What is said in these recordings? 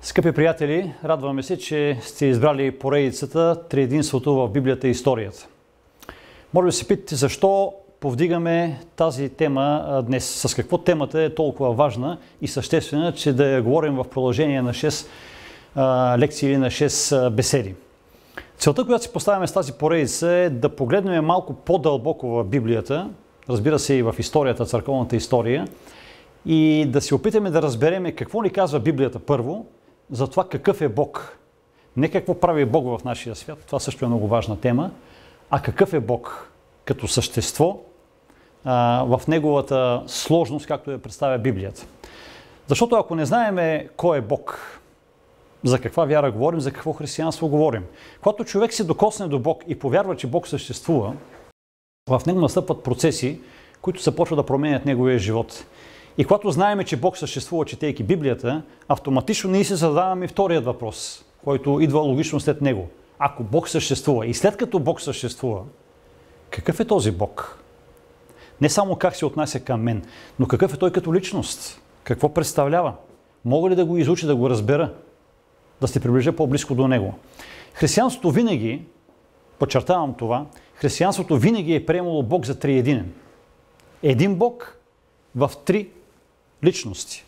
Скъпи приятели, радваме се, че сте избрали поредицата Триединството в Библията и историята. Може да се питате защо повдигаме тази тема днес. С какво темата е толкова важна и съществена, че да я говорим в продължение на 6 лекции или на 6 беседи. Целта, която си поставяме с тази поредица е да погледнем малко по-дълбоко в Библията, разбира се и в историята, църковната история, и да се опитаме да разберем какво ни казва Библията първо, за това какъв е Бог. Не какво прави Бог в нашия свят, това също е много важна тема, а какъв е Бог като същество в неговата сложност, както я представя Библията. Защото ако не знаем кой е Бог, за каква вяра говорим, за какво християнство говорим, когато човек се докосне до Бог и повярва, че Бог съществува, в него настъпват процеси, които започват да променят неговия живот. И когато знаем, че Бог съществува, четейки Библията, автоматично ние се задаваме вторият въпрос, който идва логично след него. Ако Бог съществува и след като Бог съществува, какъв е този Бог? Не само как се отнася към мен, но какъв е той като личност? Какво представлява? Мога ли да го изуча, да го разбера? Да се приближа по-близко до него? Християнството винаги, подчертавам това, християнството винаги е приемало Бог за триединен. Един Бог в три личности.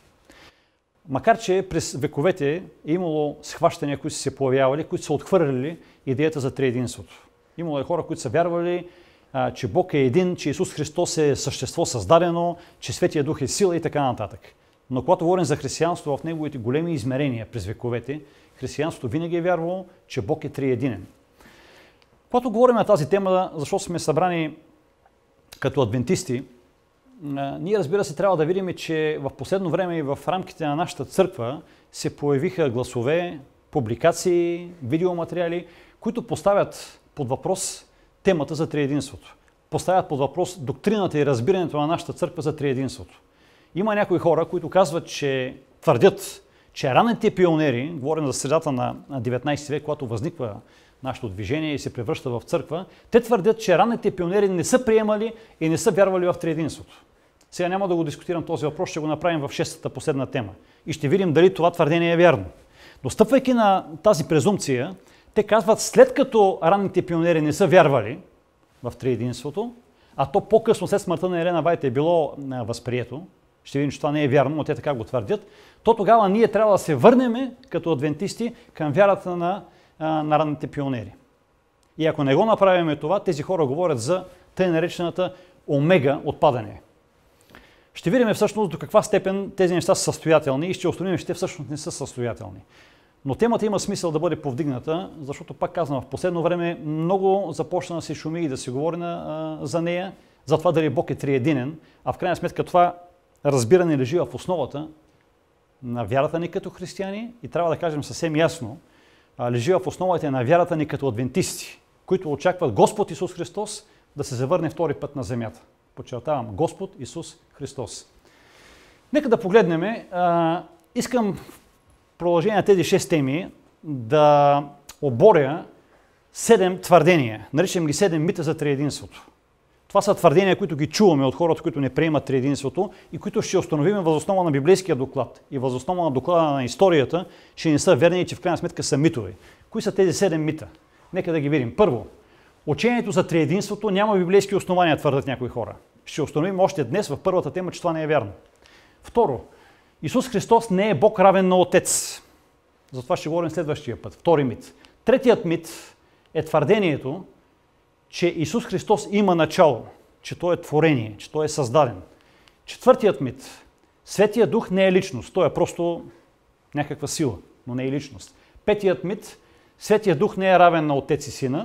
Макар че през вековете е имало схващания, които са се появявали, които са отхвърляли идеята за триединството. Имало е хора, които са вярвали, че Бог е един, че Исус Христос е същество създадено, че Светия Дух е сила и така нататък. Но когато говорим за християнство в неговите големи измерения през вековете, християнството винаги е вярвало, че Бог е триединен. Когато говорим на тази тема, защото сме събрани като адвентисти, ние, разбира се, трябва да видим, че в последно време и в рамките на нашата църква се появиха гласове, публикации, видеоматериали, които поставят под въпрос темата за триединството. Поставят под въпрос доктрината и разбирането на нашата църква за триединството. Има някои хора, които казват, че твърдят, че ранните пионери, говорим за средата на 19 век, когато възниква нашето движение и се превръща в църква, те твърдят, че ранните пионери не са приемали и не са вярвали в триединството. Сега няма да го дискутирам този въпрос, ще го направим в 6-та последна тема. И ще видим дали това твърдение е вярно. Но стъпвайки на тази презумпция, те казват, след като ранните пионери не са вярвали в триединството, а то по-късно след смъртта на Елена Вайт е било възприето, ще видим, че това не е вярно, но те така го твърдят, то тогава ние трябва да се върнем като адвентисти към вярата на ранните пионери. И ако не го направим това, тези хора говорят за тъй наречената омега отпадане. Ще видим всъщност до каква степен тези неща са състоятелни и ще установим, че те всъщност не са състоятелни. Но темата има смисъл да бъде повдигната, защото, пак казвам, в последно време много започна да се шуми и да се говори за нея, за това дали Бог е триединен, а в крайна сметка това разбиране лежи в основата на вярата ни като християни и трябва да кажем съвсем ясно, лежи в основата на вярата ни като адвентисти, които очакват Господ Исус Христос да се завърне втори път на земята. Подчертавам, Господ Исус Христос. Нека да погледнем. Искам в продължение на тези 6 теми да оборя 7 твърдения. Наричам ги 7 мита за триединството. Това са твърдения, които ги чуваме от хората, които не приемат триединството и които ще установим въз основа на библейския доклад и въз основа на доклада на историята, че не са верни и че в крайна сметка са митове. Кои са тези 7 мита? Нека да ги видим. Първо, учението за триединството няма библейски основания, твърдят някои хора. Ще установим още днес в първата тема, че това не е вярно. Второ, Исус Христос не е Бог равен на Отец. За това ще говорим следващия път. Втори мит. Третият мит е твърдението, че Исус Христос има начало, че Той е творение, че Той е създаден. Четвъртият мит. Светия Дух не е личност. Той е просто някаква сила, но не е личност. Петият мит. Светия Дух не е равен на Отец и Сина.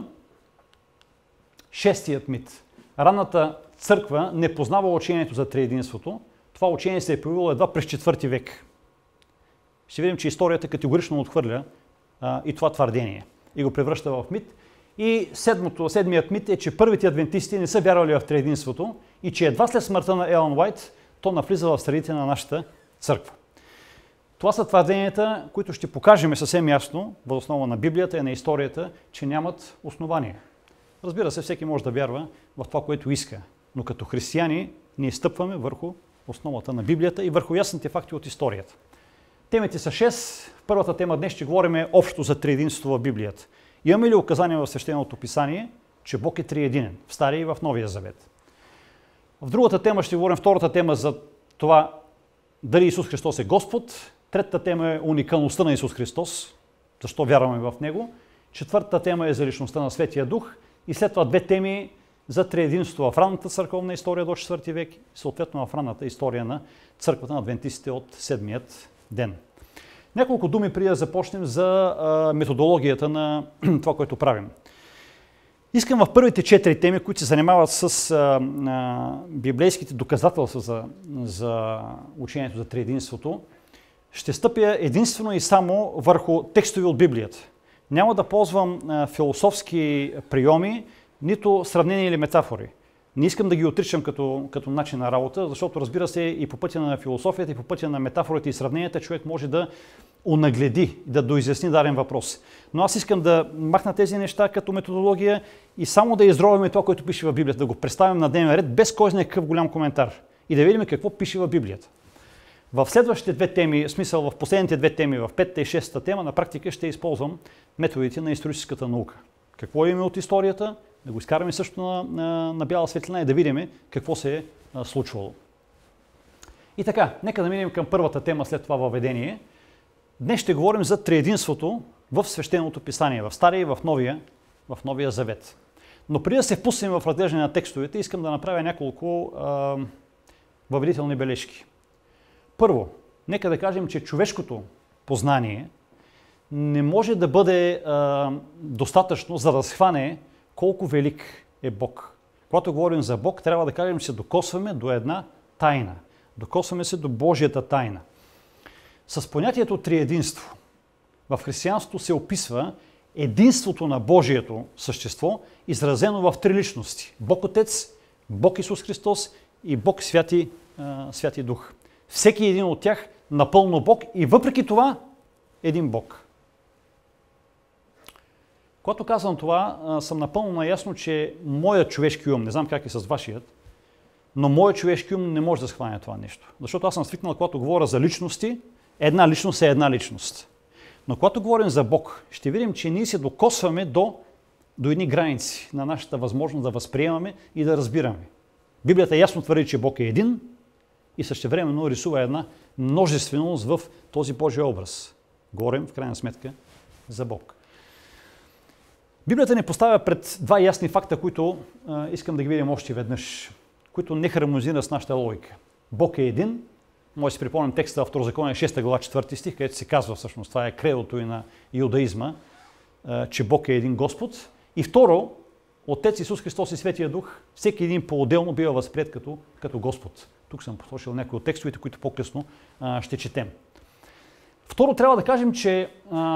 Шестият мит. Ранната църква не познава учението за триединството. Това учение се е появило едва през 4 век. Ще видим, че историята категорично отхвърля и това твърдение и го превръща в мит. И седмият мит е, че първите адвентисти не са вярвали в триединството и че едва след смъртта на Елън Уайт то навлиза в средите на нашата църква. Това са твърденията, които ще покажем съвсем ясно, въз основа на Библията и на историята, че нямат основание. Разбира се, всеки може да вярва в това, което иска, но като християни ние стъпваме върху основата на Библията и върху ясните факти от историята. Темите са 6. Първата тема днес ще говорим общо за триединство в Библията. Имаме ли указания в Свещеното писание, че Бог е триединен в Стария и в Новия Завет? В другата тема ще говорим, втората тема за това дали Исус Христос е Господ. Третата тема е уникалността на Исус Христос, защо вярваме в Него. Четвъртата тема е за личността на Светия Дух. И след това две теми за триединство в ранната църковна история до 4 век и съответно в ранната история на църквата на адвентистите от 7-ият ден. Няколко думи преди да започнем за методологията на това, което правим. Искам в първите 4 теми, които се занимават с библейските доказателства за учението за триединството, ще стъпя единствено и само върху текстове от Библията. Няма да ползвам философски приеми, нито сравнения или метафори. Не искам да ги отричам като начин на работа, защото разбира се и по пътя на философията, и по пътя на метафорите и сравненията човек може да онагледи, да доизясни даден въпрос. Но аз искам да махна тези неща като методология и само да изровим това, което пише в Библията, да го представим на дневен ред, без кой знае какъв голям коментар. И да видим какво пише в Библията. В следващите две теми, в смисъл в последните две теми, в 5-та и 6-та тема, на практика ще използвам методите на историческата наука. Какво имаме от историята, да го изкараме също на бяла светлина и да видим какво се е случвало. И така, нека да минем към първата тема след това въведение. Днес ще говорим за триединството в Свещеното писание, в Стария и в Новия Завет. Но преди да се впуснем в разглеждане на текстовете, искам да направя няколко въведителни бележки. Първо, нека да кажем, че човешкото познание не може да бъде достатъчно, за да схване колко велик е Бог. Когато говорим за Бог, трябва да кажем, че се докосваме до една тайна. Докосваме се до Божията тайна. С понятието триединство в християнството се описва единството на Божието същество, изразено в три личности. Бог Отец, Бог Исус Христос и Бог Святи Дух. Всеки един от тях напълно Бог и въпреки това един Бог. Когато казвам това, съм напълно наясно, че моят човешки ум, не знам как е с вашият, но моят човешки ум не може да схване това нещо. Защото аз съм свикнал, когато говоря за личности, една личност е една личност. Но когато говорим за Бог, ще видим, че ние се докосваме до едни граници на нашата възможност да възприемаме и да разбираме. Библията ясно твърди, че Бог е един и същевременно рисува една множественост в този Божия образ. Говорим в крайна сметка за Бог. Библията ни поставя пред два ясни факта, които искам да ги видим още веднъж, които не хармонизират с нашата логика. Бог е един. Може да си припомням текста в Второзаконие 6 глава 4 стих, където се казва всъщност, това е кредото и на иудаизма, че Бог е един Господ. И второ, Отец Исус Христос и Светия Дух, всеки един по-отделно бива възприет като Господ. Тук съм посочил някои от текстовете, които по-късно ще четем. Второ, трябва да кажем, че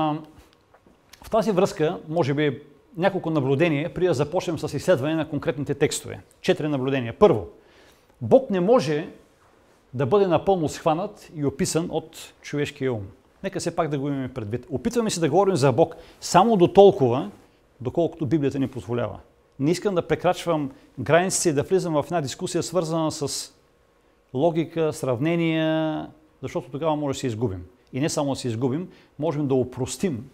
в тази връзка, може би, няколко наблюдения, преди да започнем с изследване на конкретните текстове. 4 наблюдения. Първо, Бог не може да бъде напълно схванат и описан от човешкия ум. Нека все пак да го имаме предвид. Опитваме се да говорим за Бог само до толкова, доколкото Библията ни позволява. Не искам да прекрачвам границите и да влизам в една дискусия, свързана с логика, сравнения, защото тогава може да се изгубим. И не само да се изгубим, можем да опростим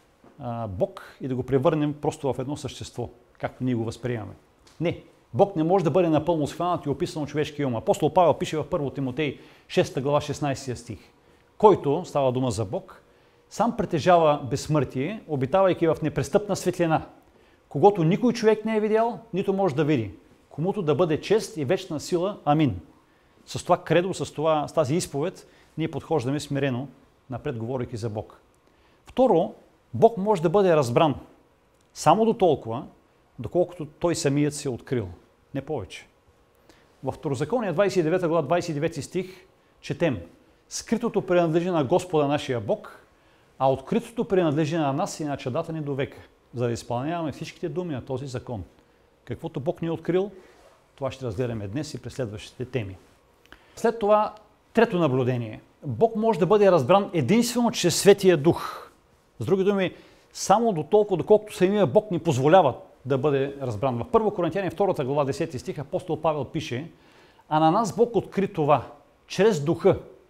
Бог и да го превърнем просто в едно същество, както ние го възприемаме. Не, Бог не може да бъде напълно схванат и описан от човешкия ум. Апостол Павел пише в 1 Тимотей 6 глава 16 стих, който, става дума за Бог, сам притежава безсмъртие, обитавайки в непрестъпна светлина, когото никой човек не е видял, нито може да види, комуто да бъде чест и вечна сила. Амин. С това кредо, с тази изповед, ние подхождаме смирено напред, говорейки за Бог. Второ, Бог може да бъде разбран само до толкова, доколкото Той самият се е открил. Не повече. В Второзаконие 29 глава 29 стих четем: скритото принадлежи на Господа нашия Бог, а откритото принадлежи на нас и на чадата ни до века, за да изпълняваме всичките думи на този закон. Каквото Бог ни е открил, това ще разгледаме днес и през следващите теми. След това, трето наблюдение. Бог може да бъде разбран единствено чрез Светия Дух. С други думи, само до толкова, доколкото самия Бог ни позволява да бъде разбран. В 1 Коринтияни 2 глава 10 стих апостол Павел пише: а на нас Бог откри това чрез Духа,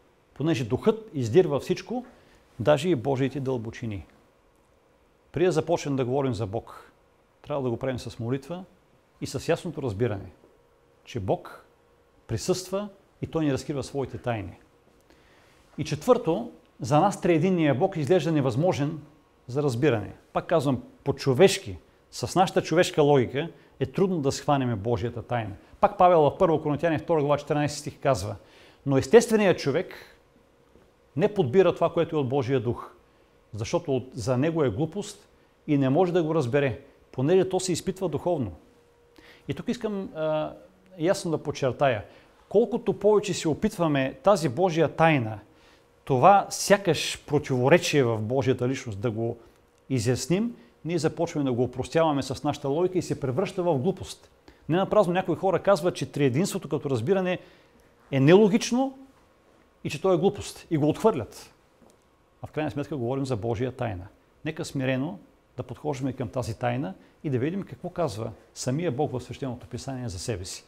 понеже духът издирва всичко, даже и Божиите дълбочини. Преди да започнем да говорим за Бог, трябва да го правим с молитва и с ясното разбиране, че Бог присъства и Той ни разкрива своите тайни. И четвърто, за нас триединният Бог изглежда невъзможен за разбиране. Пак казвам, по-човешки, с нашата човешка логика е трудно да схванем Божията тайна. Пак Павел в 1 Коринтяни 2 глава 14 стих казва: но естественият човек не подбира това, което е от Божия дух, защото за него е глупост и не може да го разбере, понеже то се изпитва духовно. И тук искам ясно да подчертая, колкото повече се опитваме тази Божия тайна, това сякаш противоречие в Божията личност да го изясним, ние започваме да го опростяваме с нашата логика и се превръща в глупост. Не напразно някои хора казват, че триединството като разбиране е нелогично и че то е глупост. И го отхвърлят. А в крайна сметка говорим за Божия тайна. Нека смирено да подхождаме към тази тайна и да видим какво казва самия Бог в Свещеното писание за себе си.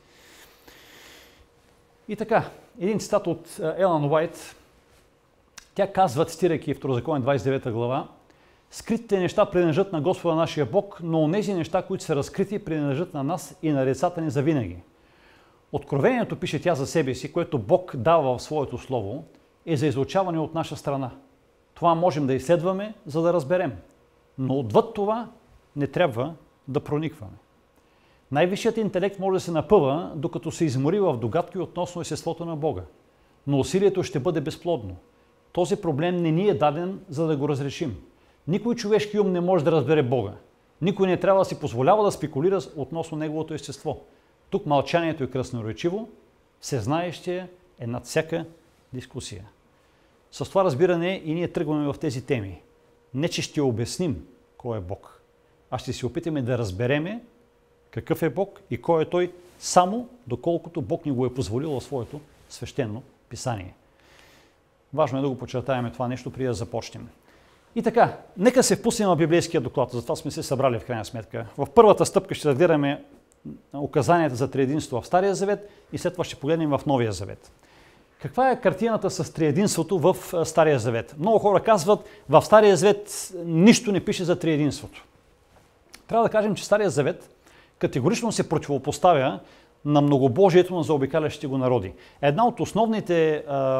И така, един цитат от Елън Уайт. Тя казва, цитирайки Второзаконие 29 глава: скритите неща принадлежат на Господа нашия Бог, но онези неща, които са разкрити, принадлежат на нас и на децата ни завинаги. Откровението, пише тя за себе си, което Бог дава в своето слово, е за изучаване от наша страна. Това можем да изследваме, за да разберем. Но отвъд това не трябва да проникваме. Най-висшият интелект може да се напъва, докато се измори в догадки относно естеството на Бога. Но усилието ще бъде безплодно. Този проблем не ни е даден, за да го разрешим. Никой човешки ум не може да разбере Бога. Никой не трябва да си позволява да спекулира относно Неговото естество. Тук мълчанието е красноречиво, всезнаещия е над всяка дискусия. С това разбиране и ние тръгваме в тези теми. Не, че ще обясним кой е Бог, а ще се опитаме да разбереме какъв е Бог и кой е Той, само доколкото Бог ни го е позволил в своето свещено писание. Важно е да го подчертаем това нещо, преди да започнем. И така, нека се впуснем в библейския доклад, затова сме се събрали в крайна сметка. В първата стъпка ще разгледаме указанията за триединство в Стария завет и след това ще погледнем в Новия завет. Каква е картината с триединството в Стария завет? Много хора казват, в Стария завет нищо не пише за триединството. Трябва да кажем, че Стария завет категорично се противопоставя на многобожието на заобикалящите го народи. Една от основните,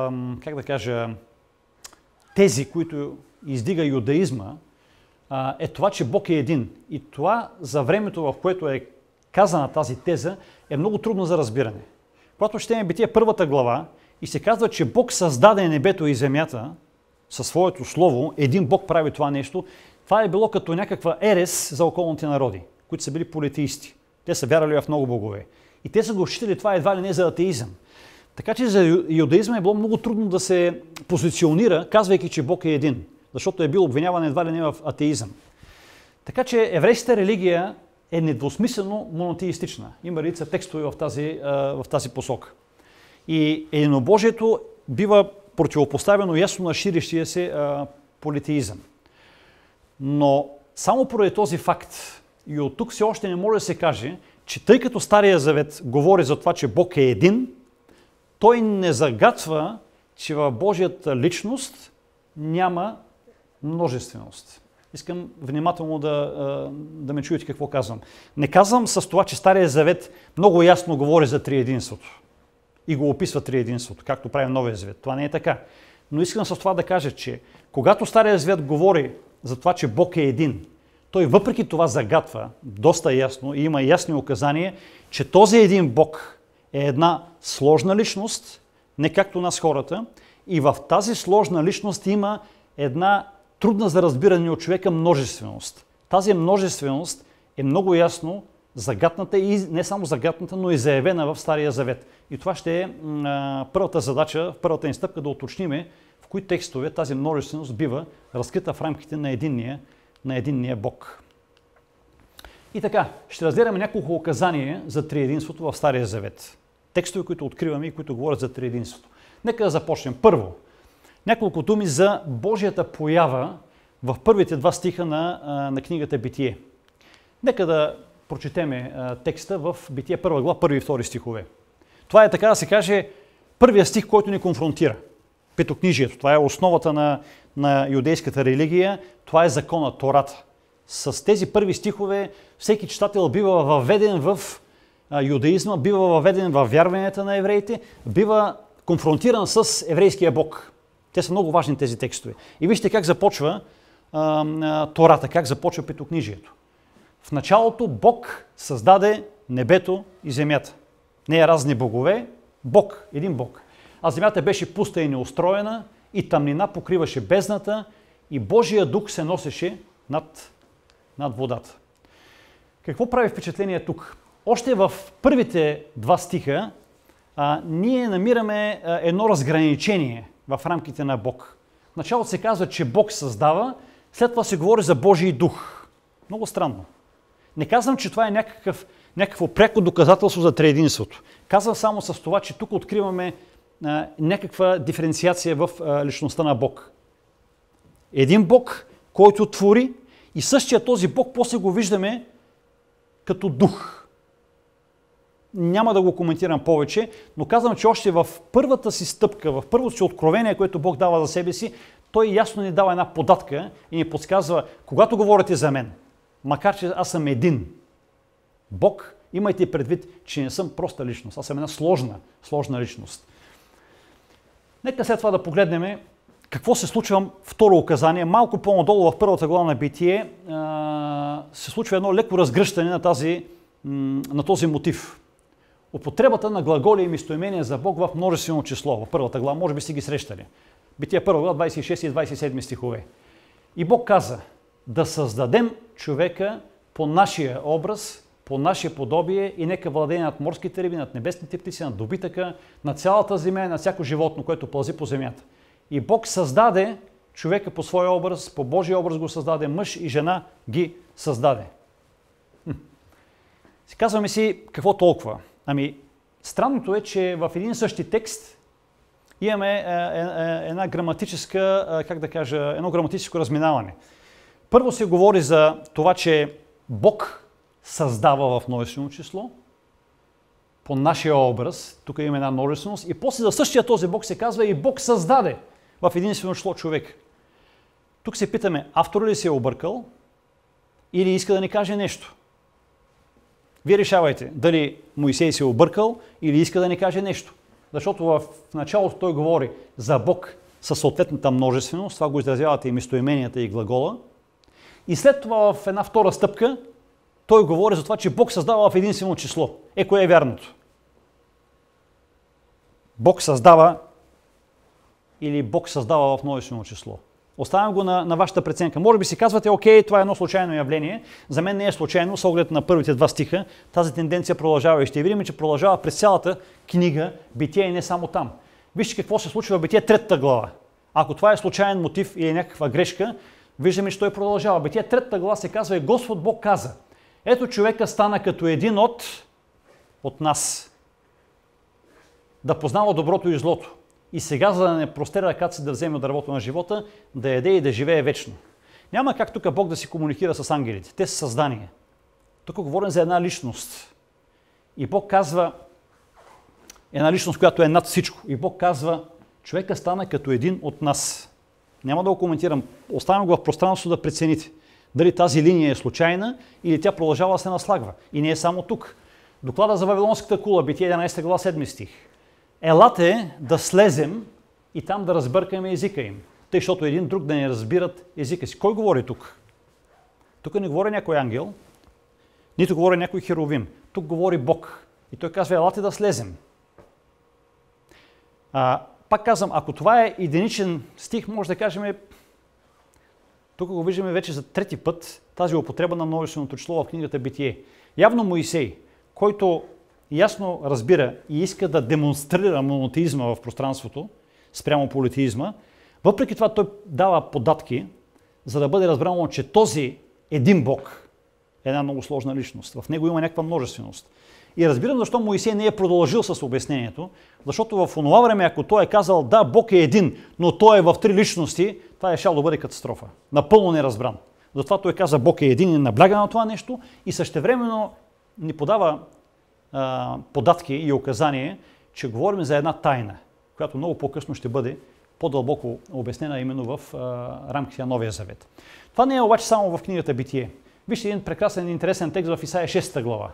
тези, които издига юдаизма, е това, че Бог е един. И това за времето, в което е казана тази теза, е много трудно за разбиране. Когато четем Битие първата глава и се казва, че Бог създаде небето и земята със своето слово, един Бог прави това нещо, това е било като някаква ерес за околните народи, които са били политеисти. Те са вярвали в много богове. И те са го считали това едва ли не за атеизъм. Така че за юдаизма е било много трудно да се позиционира, казвайки, че Бог е един, защото е бил обвиняван едва ли не в атеизъм. Така че еврейската религия е недвусмислено монотеистична. Има редица текстове в тази посока. И единобожието бива противопоставено ясно на ширещия се политеизъм. Но само поради този факт и от тук все още не може да се каже, че тъй като Стария завет говори за това, че Бог е един, той не загатва, че в Божията личност няма множественост. Искам внимателно да ме чуете какво казвам. Не казвам с това, че Стария завет много ясно говори за триединството и го описва триединството, както прави Новия завет. Това не е така. Но искам с това да кажа, че когато Стария завет говори за това, че Бог е един, той въпреки това загатва доста ясно и има ясни указания, че този един Бог е една сложна личност, не както нас хората, и в тази сложна личност има една трудна за разбиране от човека множественост. Тази множественост е много ясно загатната и не само загатната, но и заявена в Стария завет. И това ще е първата задача, първата инстъпка да уточниме в кои текстове тази множественост бива разкрита в рамките на единния Бог. И така, ще разгледаме няколко указания за триединството в Стария завет. Текстове, които откриваме и които говорят за триединството. Нека да започнем. Първо, няколко думи за Божията поява в първите два стиха на книгата Битие. Нека да прочетеме текста в Битие първа глава, първи и втори стихове. Това е, така да се каже, първия стих, който ни конфронтира. петокнижието. Това е основата на юдейската религия. Това е закона, Тората. С тези първи стихове всеки читател бива въведен в юдаизма, бива въведен в вярванията на евреите, бива конфронтиран с еврейския Бог. Те са много важни тези текстове. И вижте как започва Тората, как започва петокнижието. В началото Бог създаде небето и земята. Не е разни богове, Бог, един Бог. А земята беше пуста и неустроена, и тъмнина покриваше бездната, и Божия дух се носеше над водата. Какво прави впечатление тук? Още в първите два стиха ние намираме едно разграничение в рамките на Бог. В началото се казва, че Бог създава, след това се говори за Божий дух. Много странно. Не казвам, че това е някакво пряко доказателство за триединството. Казвам само с това, че тук откриваме някаква диференциация в личността на Бог. Един Бог, който твори, и същия този Бог после го виждаме като дух. Няма да го коментирам повече, но казвам, че още в първата си стъпка, в първото си откровение, което Бог дава за себе си, той ясно ни дава една податка и ни подсказва, когато говорите за мен, макар че аз съм един Бог, имайте предвид, че не съм проста личност, аз съм една сложна личност. Нека след това да погледнем какво се случва второ указание. Малко по-надолу в първата глава на Битие се случва едно леко разгръщане на този мотив. Употребата на глаголи и местоимения за Бог в множествено число. В първата глава, може би сте ги срещали. Битие първа глава, 26 и 27 стихове. И Бог каза, да създадем човека по нашия образ, по наше подобие и нека владее над морските риби, над небесните птици, над добитъка, на цялата земя и на всяко животно, което пълзи по земята. И Бог създаде човека по своя образ, по Божия образ го създаде, мъж и жена ги създаде. Казваме си, какво толкова? Ами, странното е, че в един същи текст имаме едно граматическо разминаване. Първо се говори за това, че Бог създава в множествено число, по нашия образ, тук имаме една множественост, и после за същия този Бог се казва и Бог създаде в единствено число човек. Тук се питаме, автор ли се е объркал или иска да ни каже нещо? Вие решавайте дали Моисей се е объркал или иска да ни каже нещо. Защото в началото той говори за Бог със съответната множественост, това го изразяват и местоименията и глагола. И след това в една втора стъпка той говори за това, че Бог създава в единствено число. Кое е вярното? Бог създава или Бог създава в множествено число? Оставям го на вашата преценка. Може би си казвате, окей, това е едно случайно явление. За мен не е случайно, с оглед на първите два стиха. Тази тенденция продължава и ще видим, че продължава през цялата книга Битие и не само там. Вижте какво се случва в Битие 3 глава. Ако това е случайен мотив или някаква грешка, виждаме, че той продължава. Битие 3 глава се казва, Господ Бог каза, ето човека стана като един от нас, да познава доброто и злото. И сега, за да не простре ръката си да вземе от дървото на живота, да яде и да живее вечно. Няма как тук Бог да си комуникира с ангелите. Те са създания. Тук говорим за една личност. И Бог казва, една личност, която е над всичко. И Бог казва, човека стана като един от нас. Няма да го коментирам. Оставям го в пространството да прецените. Дали тази линия е случайна или тя продължава да се наслагва. И не е само тук. Доклада за Вавилонската кула, Битие 11 глава 7 стих. Елате да слезем и там да разбъркаме езика им, тъй, защото един друг да не разбират езика си. Кой говори тук? Тук не говори някой ангел, нито говори някой херовим. Тук говори Бог. И той казва, елате да слезем. Пак казвам, ако това е единичен стих, може да кажем, тук го виждаме вече за трети път, тази употреба на множественото число в книгата Битие. Явно Моисей, който ясно разбира и иска да демонстрира монотеизма в пространството спрямо политеизма, въпреки това той дава податки, за да бъде разбрано, че този един Бог е една много сложна личност. В него има някаква множественост. И разбирам защо Моисей не е продължил с обяснението, защото в онова време, ако той е казал, да, Бог е един, но той е в три личности, това е щяло да бъде катастрофа. Напълно неразбран. Затова той каза, Бог е един и набляга на това нещо и същевременно ни подава податки и указания, че говорим за една тайна, която много по-късно ще бъде по-дълбоко обяснена именно в рамките на Новия Завет. Това не е обаче само в книгата Битие. Вижте един прекрасен, интересен текст в Исаия 6 глава.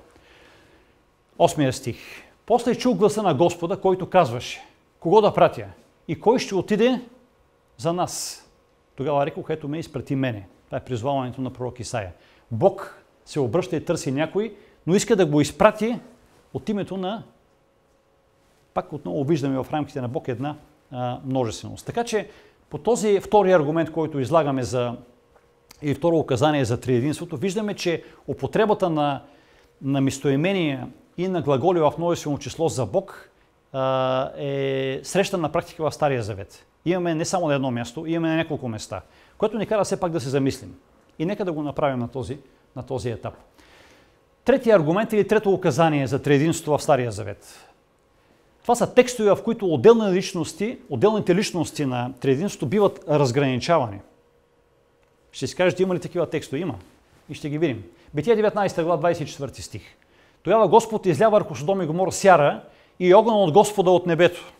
8 стих. После чух гласа на Господа, който казваше: кого да пратя и кой ще отиде за нас? Тогава рекох: ето ме, изпрати мене. Това е призваването на пророк Исаия. Бог се обръща и търси някой, но иска да го изпрати от името на... Пак отново виждаме в рамките на Бог една множественост. Така че по този втори аргумент, който излагаме и второ указание за триединството, виждаме, че употребата на местоимения и на глаголи в множествено число за Бог е срещана на практика в Стария Завет. Имаме не само на едно място, имаме на няколко места, което ни кара все пак да се замислим. И нека да го направим на този етап. Третия аргумент или трето указание за триединството в Стария Завет. Това са текстове, в които отделните личности на триединството биват разграничавани. Ще си кажете, има ли такива текстове? Има. И ще ги видим. Битие 19 глава 24 стих. Тогава Господ изля върху Содом и Гомора сяра и огън от Господа от небето.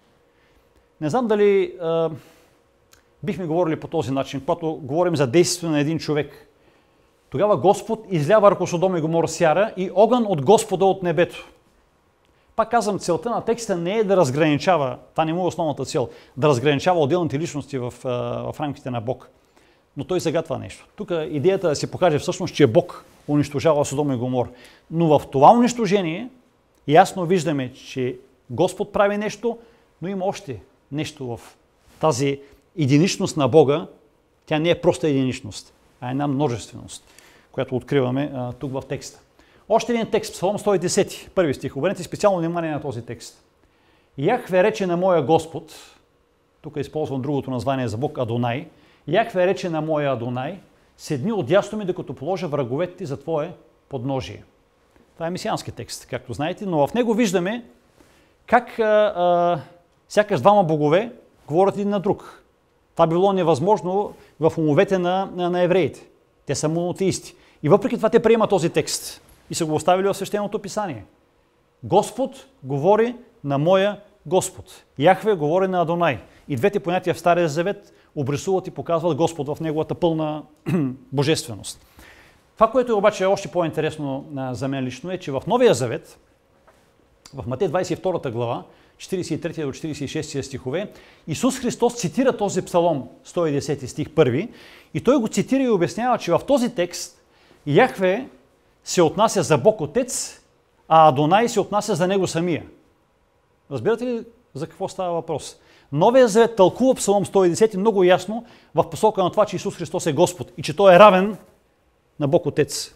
Не знам дали бихме говорили по този начин, когато говорим за действието на един човек. Тогава Господ изля върху Содом и Гомора сяра и огън от Господа от небето. Пак казвам, целта на текста не е да разграничава, това не му е основната цел, да разграничава отделните личности в рамките на Бог. Но той загатва нещо. Тук идеята да се покаже всъщност, че Бог унищожава Содом и Гомор. Но в това унищожение ясно виждаме, че Господ прави нещо, но има още нещо в тази единичност на Бога. Тя не е просто единичност, а една множественост, която откриваме тук в текста. Още един текст, Псалом 110, първи стих. Обърнете специално внимание на този текст. Яхве рече на моя Господ, тук използвам другото название за Бог, Адонай. Яхве рече на моя Адонай: седни отдясно ми, докато положа враговете ти за твое подножие. Това е месиански текст, както знаете, но в него виждаме как сякаш двама богове говорят един на друг. Това било невъзможно в умовете на евреите. Те са монотеисти. И въпреки това те приемат този текст и са го оставили в Свещеното писание. Господ говори на моя Господ. Яхве говори на Адонай. И двете понятия в Стария Завет обрисуват и показват Господ в неговата пълна божественост. Това, което е обаче още по-интересно за мен лично, е, че в Новия Завет, в Матей 22 глава, 43 до 46 стихове, Исус Христос цитира този псалом, 110 стих 1, и той го цитира и обяснява, че в този текст Яхве се отнася за Бог Отец, а Адонай се отнася за него самия. Разбирате ли за какво става въпрос? Новия Завет тълкува Псалом 110 много ясно в посока на това, че Исус Христос е Господ и че Той е равен на Бог Отец.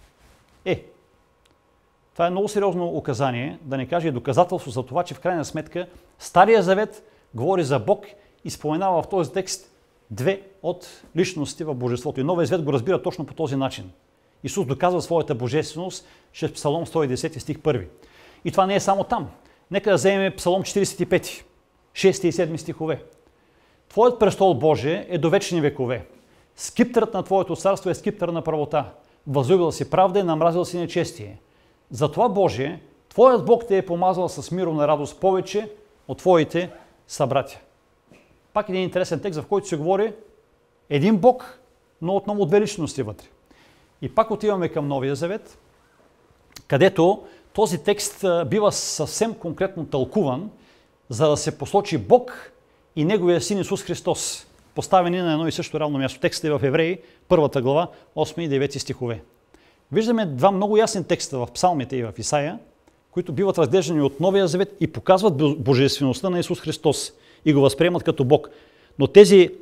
Това е много сериозно указание, да не кажа и доказателство за това, че в крайна сметка Стария Завет говори за Бог и споменава в този текст две от личности в Божеството. И Новия Завет го разбира точно по този начин. Исус доказва своята божественост чрез Псалом 110 стих 1. И това не е само там. Нека да вземем Псалом 45, 6 и 7 стихове. Твоят престол, Боже, е до вечни векове. Скиптърът на Твоето царство е скиптър на правота. Възлюбил си правда и намразил си нечестие. Затова, Боже, Твоят Бог те е помазал с мировна радост повече от Твоите събратя. Пак един интересен текст, в който се говори един Бог, но отново две личности вътре. И пак отиваме към Новия Завет, където този текст бива съвсем конкретно тълкуван, за да се посочи Бог и Неговия Син Исус Христос, поставени на едно и също равно място. Текстът е в Евреи, 1 глава, 8 и 9 стихове. Виждаме два много ясни текста в Псалмите и в Исаия, които биват разглеждани от Новия Завет и показват божествеността на Исус Христос и го възприемат като Бог. Но тези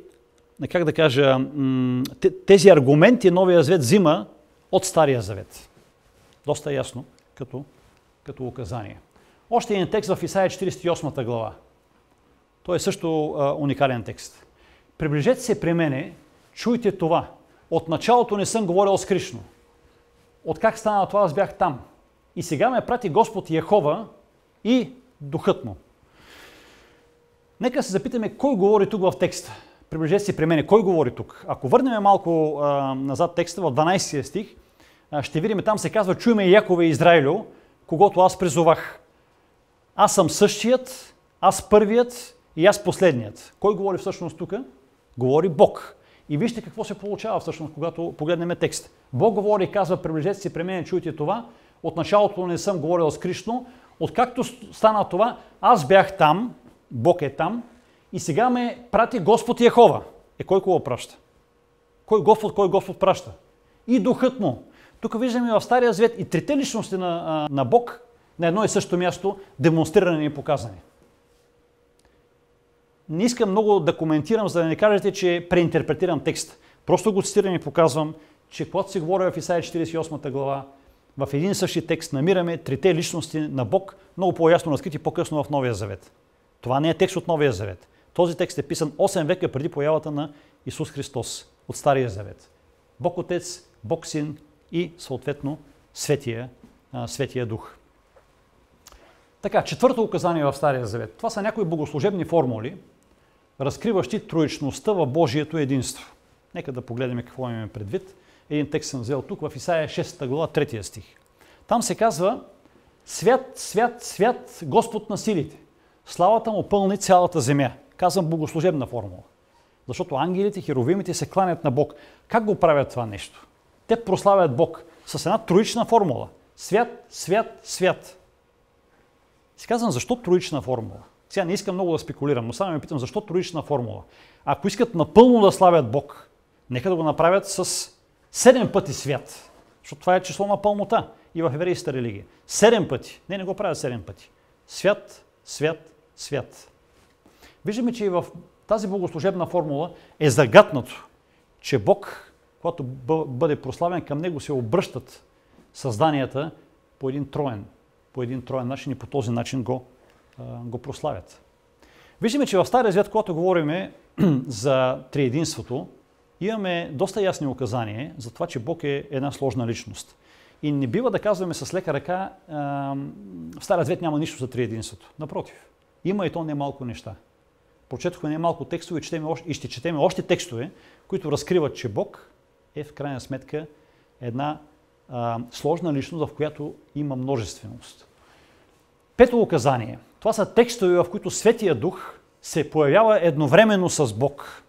аргументи Новия Завет взима от Стария Завет. Доста ясно като указание. Още един текст в Исаия 48 глава. Той е също уникален текст. Приближете се при мене, чуйте това. От началото не съм говорил скришно. От как стана това, аз бях там. И сега ме прати Господ Яхова и Духът му. Нека се запитаме кой говори тук в текста. Приближете се при мене. Кой говори тук? Ако върнем малко назад текста, в 12 стих, ще видим, там се казва: чуй ме, Якове и Израилю, когото аз призовах. Аз съм същият, аз първият и аз последният. Кой говори всъщност тук? Говори Бог. И вижте какво се получава всъщност, когато погледнем текст. Бог говори и казва: приближете се при мен, чуйте това. От началото не съм говорил скришно. Откакто стана това, аз бях там, Бог е там, и сега ме прати Господ Йехова. Кой кого праща? Кой Господ праща? И Духът му. Тук виждаме в Стария Завет и трите личности на Бог на едно и също място демонстрирани и показани. Не искам много да коментирам, за да не кажете, че преинтерпретирам текст. Просто го цитирам и показвам, че когато се говори в Исаия 48 глава, в един и същи текст намираме трите личности на Бог, много по-ясно разкрити по-късно в Новия Завет. Това не е текст от Новия Завет. Този текст е писан 8 века преди появата на Исус Христос от Стария Завет. Бог Отец, Бог Син и съответно Светия Дух. Така, четвърто указание в Стария Завет. Това са някои богослужебни формули, разкриващи троичността в Божието единство. Нека да погледнем какво имаме предвид. Един текст съм взел тук в Исаия 6 глава, 3 стих. Там се казва: свят, свят, свят, Господ на силите. Славата му пълни цялата земя. Казвам богослужебна формула. Защото ангелите, херовимите се кланят на Бог. Как го правят това нещо? Те прославят Бог с една троична формула. Свят, свят, свят. Си казвам, защо троична формула? Сега не искам много да спекулирам, но само ме питам, защо троична формула? Ако искат напълно да славят Бог, нека да го направят с 7 пъти свят. Защото това е число на пълнота и в еврейската религия. 7 пъти. Не го правят 7 пъти. Свят, свят, свят. Виждаме, че и в тази богослужебна формула е загатнато, че Бог, когато бъде прославен, към него се обръщат създанията по един троен начин и по този начин го прославят. Виждаме, че в Стария Завет, когато говорим за триединството, имаме доста ясни указания за това, че Бог е една сложна личност. И не бива да казваме с лека ръка: в Стария Завет няма нищо за триединството. Напротив, има и то немалко неща. Прочетохме немалко текстове и ще четем още текстове, които разкриват, че Бог е в крайна сметка една сложна личност, в която има множественост. Пето указание. Това са текстове, в които Светия Дух се появява едновременно с Бог.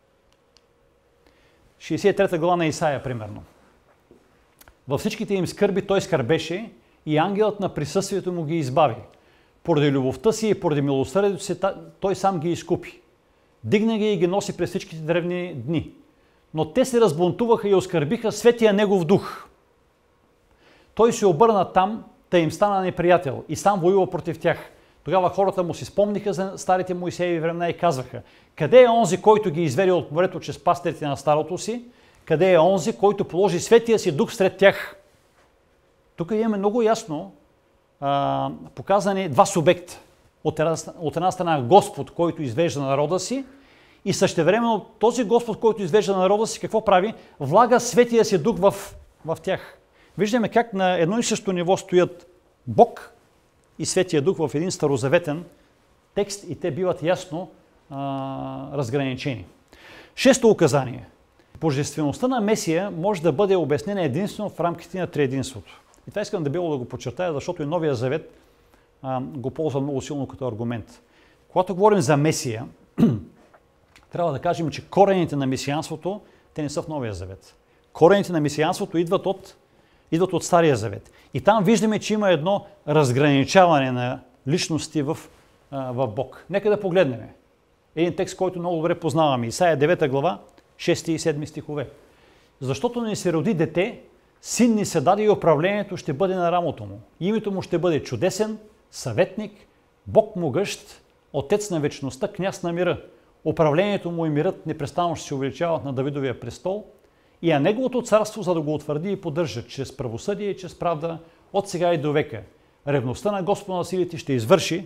63 глава на Исаия, примерно. Във всичките им скърби той скърбеше и ангелът на присъствието му ги избави. Поради любовта си и поради милосърдието си той сам ги изкупи. Дигна ги и ги носи през всичките древни дни. Но те се разбунтуваха и оскърбиха Светия Негов Дух. Той се обърна там, та им стана неприятел и сам воюва против тях. Тогава хората му си спомниха за старите Моисееви времена и казваха: къде е онзи, който ги изведе от морето чрез пастирите на старото си? Къде е онзи, който положи Светия си Дух сред тях? Тук имаме много ясно показани два субекта. От една страна Господ, който извежда народа си, и същевременно този Господ, който извежда народа си, какво прави? Влага Светия си Дух в тях. Виждаме как на едно и също ниво стоят Бог и Светия Дух в един старозаветен текст и те биват ясно разграничени. Шесто указание. Божествеността на Месия може да бъде обяснена единствено в рамките на триединството. И това искам да го подчертая, защото и Новия Завет го ползва много силно като аргумент. Когато говорим за Месия, трябва да кажем, че корените на месианството, те не са в Новия Завет. Корените на месианството идват от Стария Завет. И там виждаме, че има едно разграничаване на личности в Бог. Нека да погледнем. Един текст, който много добре познаваме. Исаия 9 глава, 6 и 7 стихове. Защото не се роди дете, син ни се даде и управлението ще бъде на рамото му. Името му ще бъде чудесен, съветник, Бог могъщ, Отец на вечността, княз на мира. Управлението му и мирът непрестанно ще се увеличават на Давидовия престол и неговото царство, за да го утвърди и поддържа чрез правосъдие и чрез правда от сега и до века. Ревността на Господа на силите ще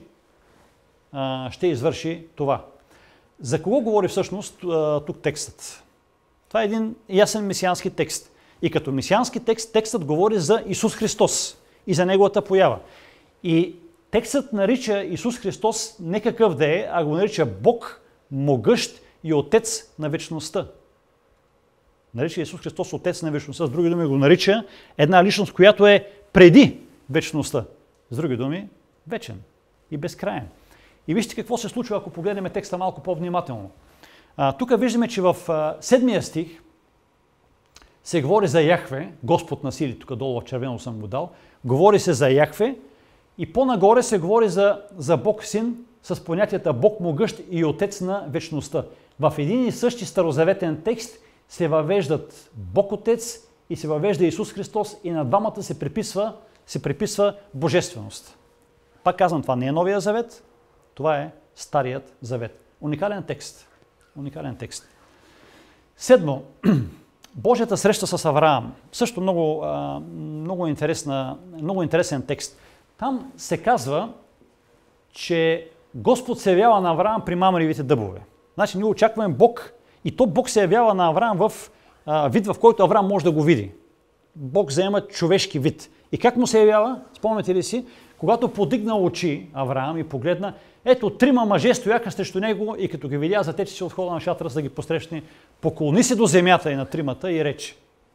извърши това. За кого говори всъщност тук текстът? Това е един ясен месиански текст. И като месиански текст, текстът говори за Исус Христос и за Неговата поява. И текстът нарича Исус Христос не какъв да е, а го нарича Бог, могъщ и Отец на вечността. Нарича Исус Христос Отец на вечността. С други думи го нарича една личност, която е преди вечността. С други думи, вечен и безкраен. И вижте какво се случва, ако погледнем текста малко по-внимателно. Тук виждаме, че в 7 стих се говори за Яхве, Господ на сили, тук долу в червено съм го дал, говори се за Яхве и по-нагоре се говори за Бог Син с понятията Бог могъщ и Отец на вечността. В един и същи старозаветен текст се въвеждат Бог Отец и се въвежда Исус Христос и на двамата се приписва божественост. Пак казвам, това не е Новия завет, това е Старият завет. Уникален текст. Уникален текст. 7. Божията среща с Авраам. Също много интересен текст. Там се казва, че Господ се явява на Авраам при мамревите дъбове. Значи ние очакваме Бог и то Бог се явява на Авраам в вид, в който Авраам може да го види. Бог заема човешки вид. И как му се явява? Спомняте ли си? Когато подигна очи Авраам и погледна, ето 3 мъже стояха срещу него и като ги видя, затече се от входа на шатъра, за да ги посрещне, поклони се до земята и на 3 и рече.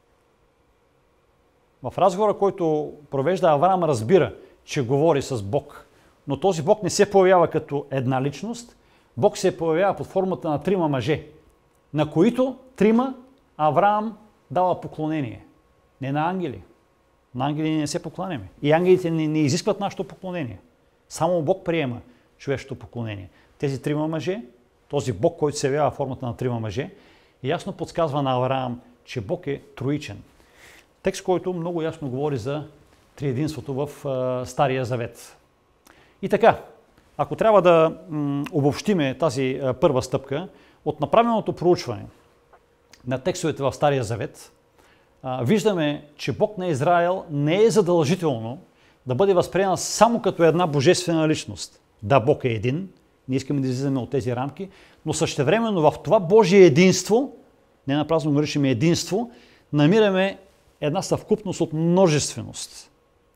В разговора, който провежда, Авраам разбира, че говори с Бог, но този Бог не се появява като една личност, Бог се появява под формата на 3 мъже, на които 3 Авраам дава поклонение. Не на ангели. На ангели не се покланяме. И ангелите не изискват нашето поклонение. Само Бог приема човешкото поклонение. Тези 3 мъже, този Бог, който се явява в формата на 3 мъже, ясно подсказва на Авраам, че Бог е троичен. Текст, който много ясно говори за триединството в Стария завет. И така, ако трябва да обобщиме тази първа стъпка, от направеното проучване на текстовете в Стария завет, виждаме, че Бог на Израел не е задължително да бъде възприеман само като една божествена личност. Да, Бог е един, не искаме да излизаме от тези рамки, но същевременно в това Божие единство, не напразно го наричаме единство, намираме една съвкупност от множественост.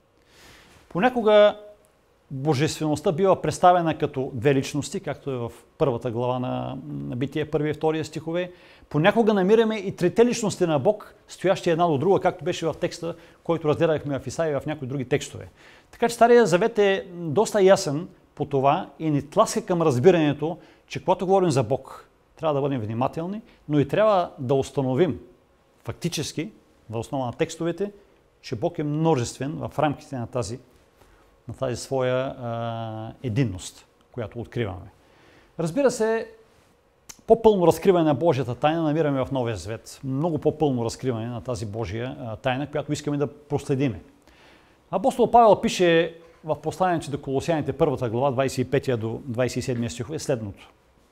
Понякога божествеността бива представена като 2 личности, както е в първата глава на Битие, 1 и 2 стихове. Понякога намираме и 3 личности на Бог, стоящи една до друга, както беше в текста, който разгледахме в Исаия и в някои други текстове. Така че Стария завет е доста ясен по това и ни тласка към разбирането, че когато говорим за Бог, трябва да бъдем внимателни, но и трябва да установим фактически, въз основа на текстовете, че Бог е множествен в рамките на тази своя единност, която откриваме. Разбира се, по-пълно разкриване на Божията тайна намираме в Новия завет. Много по-пълно разкриване на тази Божия тайна, която искаме да проследиме. Апостол Павел пише в посланието до Колосяните, 1 глава, 25 до 27 стихове, следното.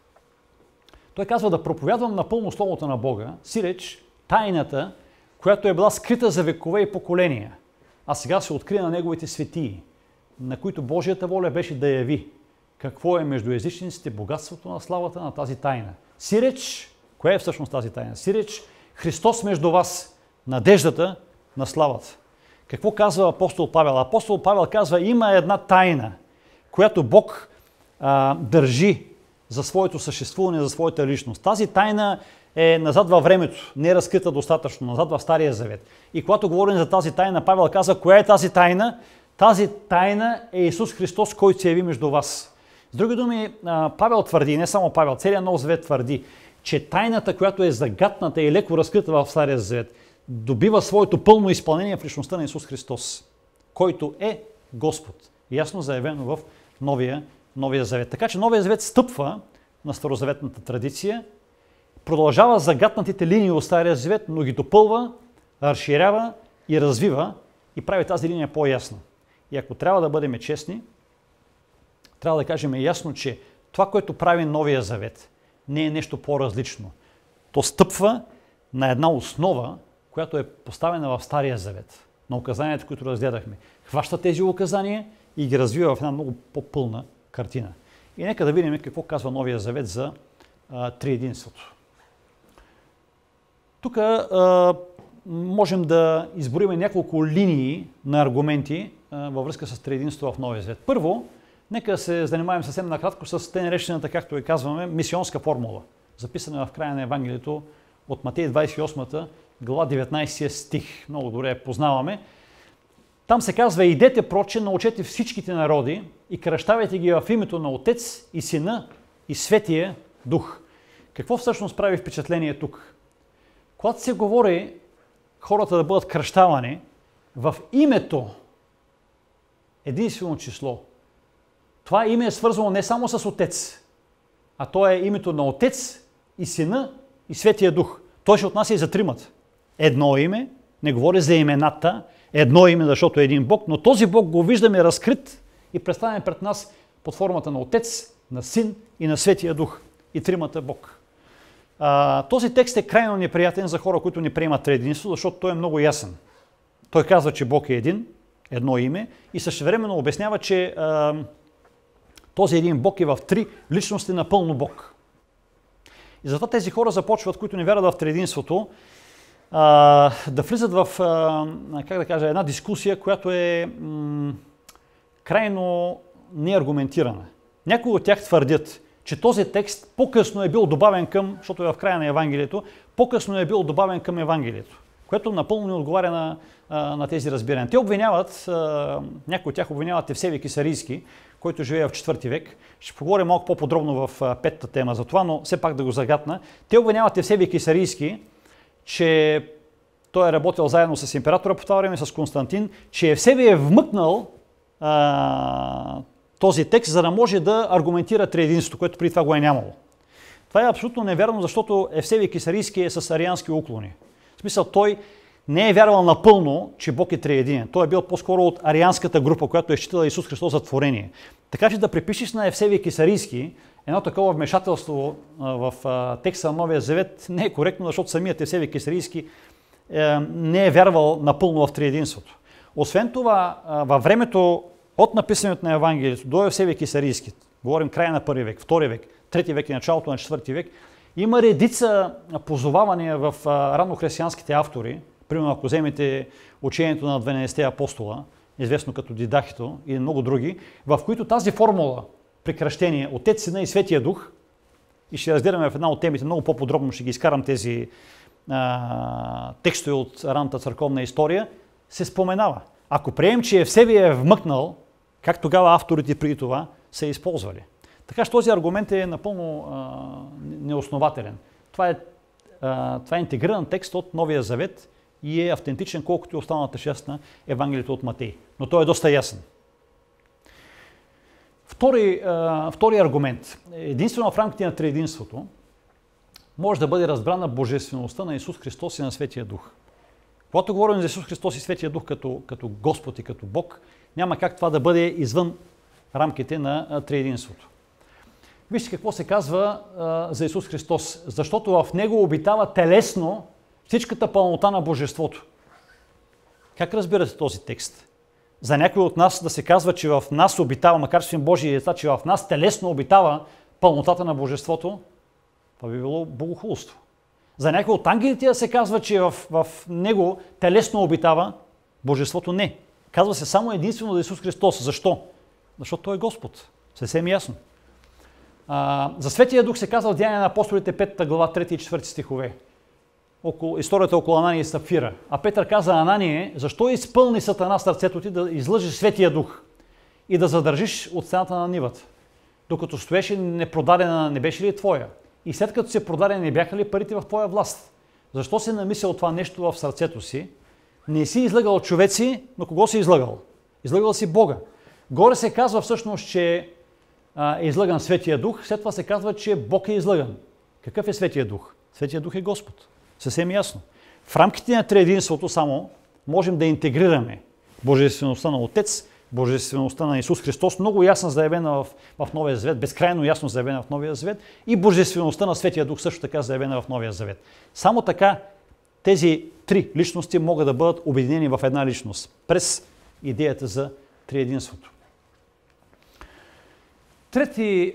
Той казва да проповядвам напълно Словото на Бога, сиреч тайната, която е била скрита за векове и поколения, а сега се открие на Неговите светии, на които Божията воля беше да яви какво е между езичниците богатството на славата на тази тайна. Сиреч, кое е всъщност тази тайна? Сиреч, Христос между вас, надеждата на славата. Какво казва апостол Павел? Апостол Павел казва, има една тайна, която Бог държи за своето съществуване, за своята личност. Тази тайна е назад във времето, не е разкрита достатъчно, назад в Стария завет. И когато говорим за тази тайна, Павел казва, коя е тази тайна? Тази тайна е Исус Христос, който се яви между вас. С други думи, Павел твърди, не само Павел, целият Нов завет твърди, че тайната, която е загатната и леко разкрита в Стария завет, добива своето пълно изпълнение в личността на Исус Христос, който е Господ. Ясно заявено в Новия завет. Така че Новия завет стъпва на старозаветната традиция, продължава загатнатите линии от Стария завет, но ги допълва, разширява и развива и прави тази линия по-ясна. И ако трябва да бъдем честни, трябва да кажем ясно, че това, което прави Новия завет, не е нещо по-различно. То стъпва на една основа, която е поставена в Стария завет, на указанията, които разгледахме. Хваща тези указания и ги развива в една много по-пълна картина. И нека да видим какво казва Новия завет за триединството. Тук можем да изброим няколко линии на аргументи във връзка с триединството в Новия завет. Първо, нека се занимаем съвсем накратко с те наречената, както я казваме, мисионска формула, записана в края на Евангелието от Матей 28 глава 19 стих. Много добре я познаваме. Там се казва, идете проче, научете всичките народи, и кръщавайте ги в името на Отец и Сина и Светия Дух. Какво всъщност прави впечатление тук? Когато се говори хората да бъдат кръщавани в името, единствено число, това име е свързано не само с Отец, а то е името на Отец и Сина и Светия Дух. Той ще отнася и за тримата. Едно име, не говори за имената, едно име, защото е един Бог, но този Бог го виждаме разкрит и представен пред нас под формата на Отец, на Син и на Светия Дух. И тримата Бог. Този текст е крайно неприятен за хора, които не приемат триединство, защото той е много ясен. Той казва, че Бог е един, едно име и същевременно обяснява, че този един Бог е в три личности напълно Бог. И затова тези хора започват, които не вярват в триединството, да влизат в една дискусия, която е крайно неаргументирана. Някои от тях твърдят, че този текст по-късно е бил добавен към, защото е в края на Евангелието, по-късно е бил добавен към Евангелието, което напълно не отговаря на тези разбирания. Те обвиняват, някои от тях обвиняват Евсевий Кесарийски, който живее в 4 век. Ще поговорим малко по-подробно в 5-та тема за това, но все пак да го загатна. Те обвиняват Евсевий Кесарийски, че той е работил заедно с императора по това време, с Константин, че Евсевий е вмъкнал този текст, за да може да аргументира триединството, което преди това го е нямало. Това е абсолютно неверно, защото Евсевий Кесарийски е с ариански уклони. В смисъл, той не е вярвал напълно, че Бог е триединен. Той е бил по-скоро от арианската група, която е считала Исус Христос за творение. Така че да припишеш на Евсевий Кесарийски едно такова вмешателство в текста на Новия Завет не е коректно, защото самият Евсевий Кесарийски не е вярвал напълно в триединството. Освен това, във времето от написането на Евангелието до Евсевий Кесарийски, говорим края на 1 век, 2 век, 3 век и началото на 4 век, има редица позовавания в раннохристиянските автори, примерно ако вземете учението на 12 апостола, известно като Дидахито и много други, в които тази формула при кръщение Отец, Сина и Светия Дух, и ще разгледаме в една от темите, много по-подробно ще ги изкарам тези текстове от ранната църковна история, се споменава. Ако приемем, че Евсевий е вмъкнал, как тогава авторите преди това са използвали. Така че този аргумент е напълно неоснователен. Това е интегриран текст от Новия Завет и е автентичен, колкото и останалата част на Евангелието от Матей. Но той е доста ясен. Втори аргумент. Единствено в рамките на триединството може да бъде разбрана божествеността на Исус Христос и на Светия Дух. Когато говорим за Исус Христос и Светия Дух като Господ и като Бог, няма как това да бъде извън рамките на триединството. Вижте какво се казва за Исус Христос. Защото в Него обитава телесно всичката пълнота на Божеството. Как разбирате този текст? За някой от нас да се казва, че в нас обитава, макар че сме Божии деца, че в нас телесно обитава пълнотата на Божеството, това би било богохулство. За някой от ангелите да се казва, че в него телесно обитава Божеството, не. Казва се само единствено за Исус Христос. Защо? Защото Той е Господ. Съвсем ясно. За Светия Дух се казва в Деяния на апостолите 5 глава 3 и 4 стихове. Историята около Анания и Сапфира. А Петър каза на Анание, защо изпълни Сатана сърцето ти да излъжеш Светия Дух и да задържиш от стената на нивата? Докато стоеше непродадена, не беше ли твоя? И след като се продаде, не бяха ли парите в твоя власт? Защо си намислял това нещо в сърцето си? Не си излъгал човеци, но кого си излъгал? Излъгал си Бога. Горе се казва всъщност, че е излъган Светия Дух, след това се казва, че Бог е излъган. Какъв е Светия Дух? Светия Дух е Господ. Съвсем ясно. В рамките на триединството само можем да интегрираме божествеността на Отец, божествеността на Исус Христос, много ясно заявена в Новия Завет, безкрайно ясно заявена в Новия Завет, и божествеността на Светия Дух също така заявена в Новия Завет. Само така тези три личности могат да бъдат обединени в една личност през идеята за триединството. Трети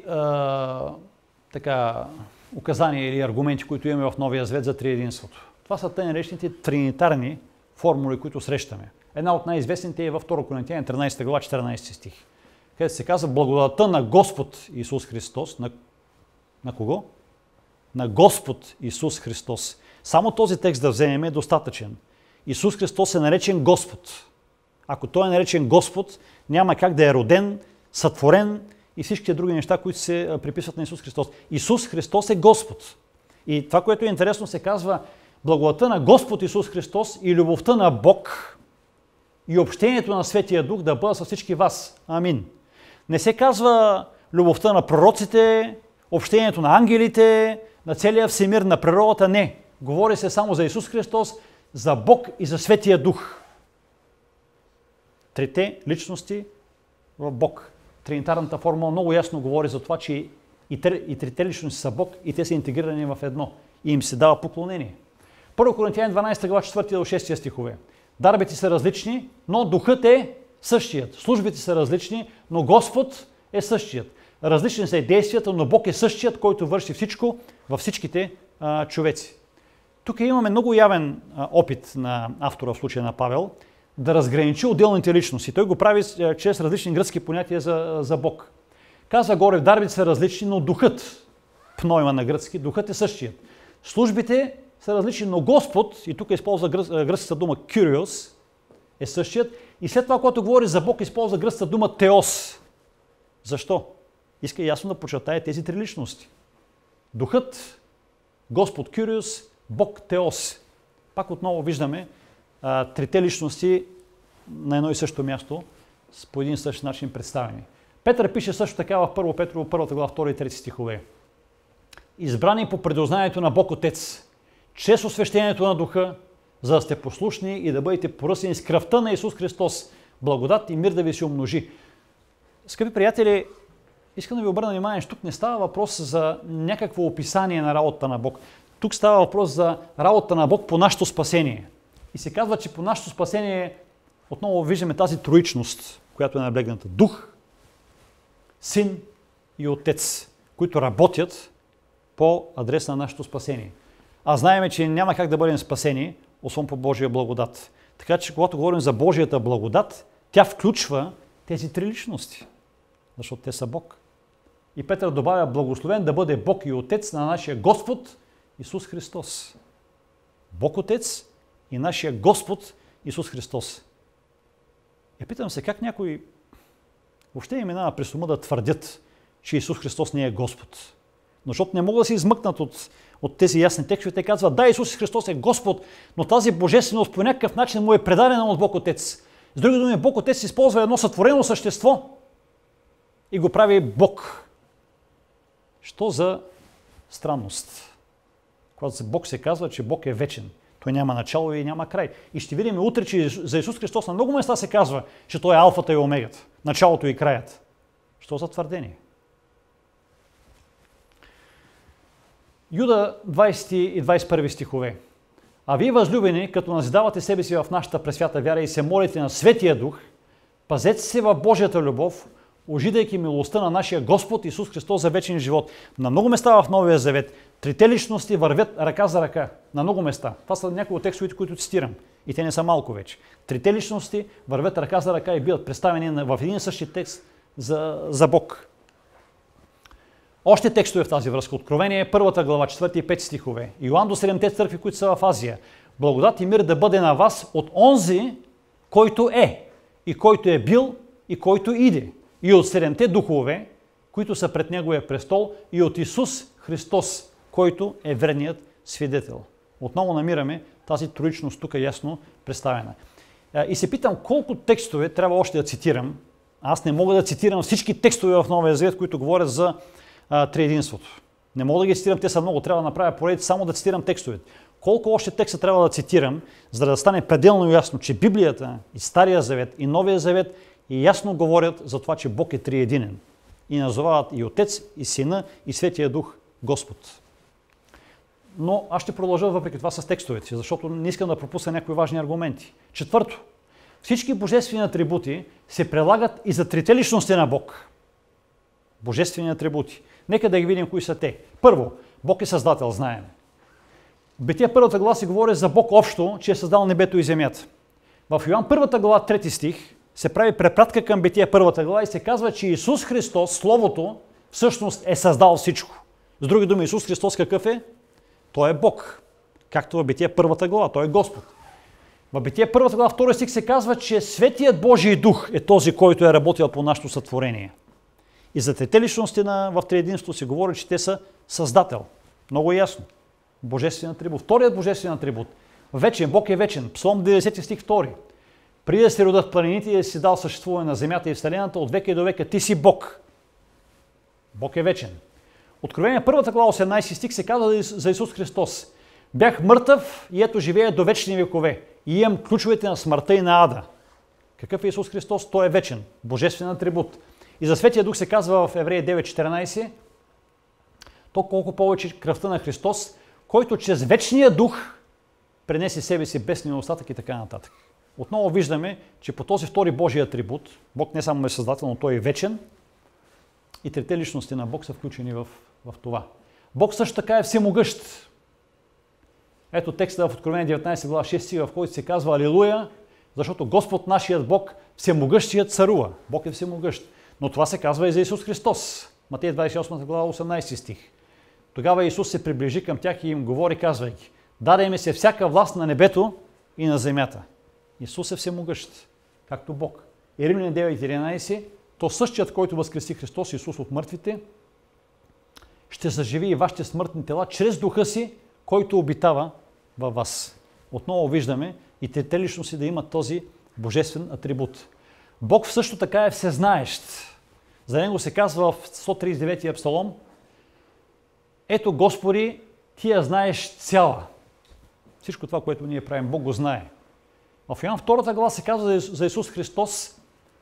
указания или аргументи, които имаме в Новия Завет за триединството. Това са тъй наречените тринитарни формули, които срещаме. Една от най-известните е във 2 Коринтияни 13 глава 14 стих, където се казва благодатта на Господ Исус Христос. На кого? На Господ Исус Христос. Само този текст да вземем е достатъчен. Исус Христос е наречен Господ. Ако Той е наречен Господ, няма как да е роден, сътворен и всичките други неща, които се приписват на Исус Христос. Исус Христос е Господ. И това, което е интересно, се казва благодата на Господ Исус Христос и любовта на Бог и общението на Светия Дух да бъдат с всички вас. Амин. Не се казва любовта на пророците, общението на ангелите, на целия всемир, на природата. Не. Говори се само за Исус Христос, за Бог и за Светия Дух. Трите личности в Бог. Тринитарната формула много ясно говори за това, че и трите личности са Бог и те са интегрирани в едно. И им се дава поклонение. 1 Коринтияни 12 глава 4 до 6 стихове. Дарбите са различни, но Духът е същият. Службите са различни, но Господ е същият. Различни са и действията, но Бог е същият, който върши всичко във всичките човеци. Тук имаме много явен опит на автора, в случая на Павел, да разграничи отделните личности. Той го прави чрез различни гръцки понятия за Бог. Казва горе, дарбите са различни, но Духът, пнойма на гръцки, Духът е същият. Службите са различни, но Господ, и тук използва гръцката дума Kyrios, е същият. И след това, когато говори за Бог, използва гръцката дума Теос. Защо? Иска ясно да подчертае тези три личности. Духът, Господ Kyrios, Бог Теос. Пак отново виждаме трите личности на едно и също място, по един и същ начин представени. Петър пише също така в 1 Петрово, 1 глава, 2 и 3 стихове. Избрани по предознанието на Бог Отец, чрез освещението на Духа, за да сте послушни и да бъдете поръсени с кръвта на Исус Христос. Благодат и мир да ви се умножи. Скъпи приятели, искам да ви обърна внимание, че тук не става въпрос за някакво описание на работата на Бог. Тук става въпрос за работата на Бог по нашето спасение. И се казва, че по нашето спасение отново виждаме тази троичност, която е наблегната. Дух, Син и Отец, които работят по адрес на нашето спасение. А знаем, че няма как да бъдем спасени, освен по Божия благодат. Така че, когато говорим за Божията благодат, тя включва тези три личности, защото те са Бог. И Петър добавя, благословен да бъде Бог и Отец на нашия Господ Исус Христос. Бог Отец и нашия Господ Исус Христос. И питам се, как някой въобще им минава през ума да твърдят, че Исус Христос не е Господ. Защото не могат да се измъкнат от тези ясни текстове. Те казват, да, Исус Христос е Господ, но тази божественост по някакъв начин му е предадена от Бог Отец. С други думи, Бог Отец използва едно сътворено същество и го прави Бог. Що за странност? Когато за Бог се казва, че Бог е вечен. Той няма начало и няма край. И ще видим утре, че за Исус Христос на много места се казва, че Той е алфата и омегата, началото и краят. Що за твърдение? Юда 20 и 21 стихове. А вие, възлюбени, като назидавате себе си в нашата пресвята вяра и се молите на Светия Дух, пазете се в Божията любов, ожидайки милостта на нашия Господ Исус Христос за вечен живот. На много места в Новия Завет трите личности вървят ръка за ръка. На много места. Това са някои от текстовете, които цитирам. И те не са малко вече. Трите личности вървят ръка за ръка и биват представени в един и същи текст за Бог. Още текстове в тази връзка. Откровение, 1 глава, 4 и 5 стихове. Йоан до 7-те църкви, които са в Азия. Благодат и мир да бъде на вас от онзи, който е, и който е бил, и който иде. И от 7-те духове, които са пред Неговия престол, и от Исус Христос, който е верният свидетел. Отново намираме тази троичност тук ясно представена. И се питам колко текстове трябва още да цитирам. Аз не мога да цитирам всички текстове в Новия Завет, които говорят за триединството. Не мога да ги цитирам, те са много. Трябва да направя поредица, само да цитирам текстовете. Колко още текста трябва да цитирам, за да стане пределно ясно, че Библията и Стария Завет и Новия Завет и ясно говорят за това, че Бог е триединен. И назовават и Отец, и Сина, и Светия Дух Господ. Но аз ще продължа въпреки това с текстовете, защото не искам да пропусна някои важни аргументи. Четвърто, всички божествени атрибути се прилагат и за трите личности на Бог. Божествени атрибути. Нека да ги видим кои са те. Първо, Бог е създател, знаем. Битие 1 глава се говори за Бог общо, че е създал небето и земята. В Йоан 1 глава 3 стих се прави препратка към Битие 1 глава и се казва, че Исус Христос, Словото, всъщност е създал всичко. С други думи, Исус Христос какъв е? Той е Бог. Както в Битие 1 глава, Той е Господ. В Битие 1 глава 2 стих се казва, че Светият Божий Дух е този, който е работил по нашето сътворение. И за трите личности в триединството се говори, че те са Създател. Много ясно. Божествен атрибут. Вторият божествен атрибут. Вечен. Бог е вечен. Псалом 90 стих 2. Преди да се родят планините и да си дал съществуване на земята и вселената, от века и до века ти си Бог. Бог е вечен. Откровение 1 глава 18 стих се казва за Исус Христос. Бях мъртъв и ето живея до вечни векове. И имам ключовете на смъртта и на ада. Какъв е Исус Христос? Той е вечен. Божествен атрибут. И за Светия Дух се казва в Евреи 9.14, то колко повече кръвта на Христос, който чрез вечния Дух пренесе себе си бесния остатък и така нататък. Отново виждаме, че по този втори Божий атрибут, Бог не само е създател, но той е вечен, и трите личности на Бог са включени в това. Бог също така е всемогъщ. Ето текста в Откровение 19 глава 6 стих, в който се казва Алилуя, защото Господ нашият Бог всемогъщият царува. Бог е всемогъщ. Но това се казва и за Исус Христос. Матей 28 глава 18 стих. Тогава Исус се приближи към тях и им говори, казвайки: даде ми се всяка власт на небето и на земята. Исус е всемогъщ, както Бог. И Римляни 9.11, то същият, който възкреси Христос Исус от мъртвите, ще заживи и вашите смъртни тела чрез Духа си, който обитава във вас. Отново виждаме и трите личности да имат този божествен атрибут. Бог също така е всезнаещ. За него се казва в 139-я псалом: ето Господи, ти я знаеш цяла. Всичко това, което ние правим, Бог го знае. В Йоан 2 глава се казва за Исус Христос,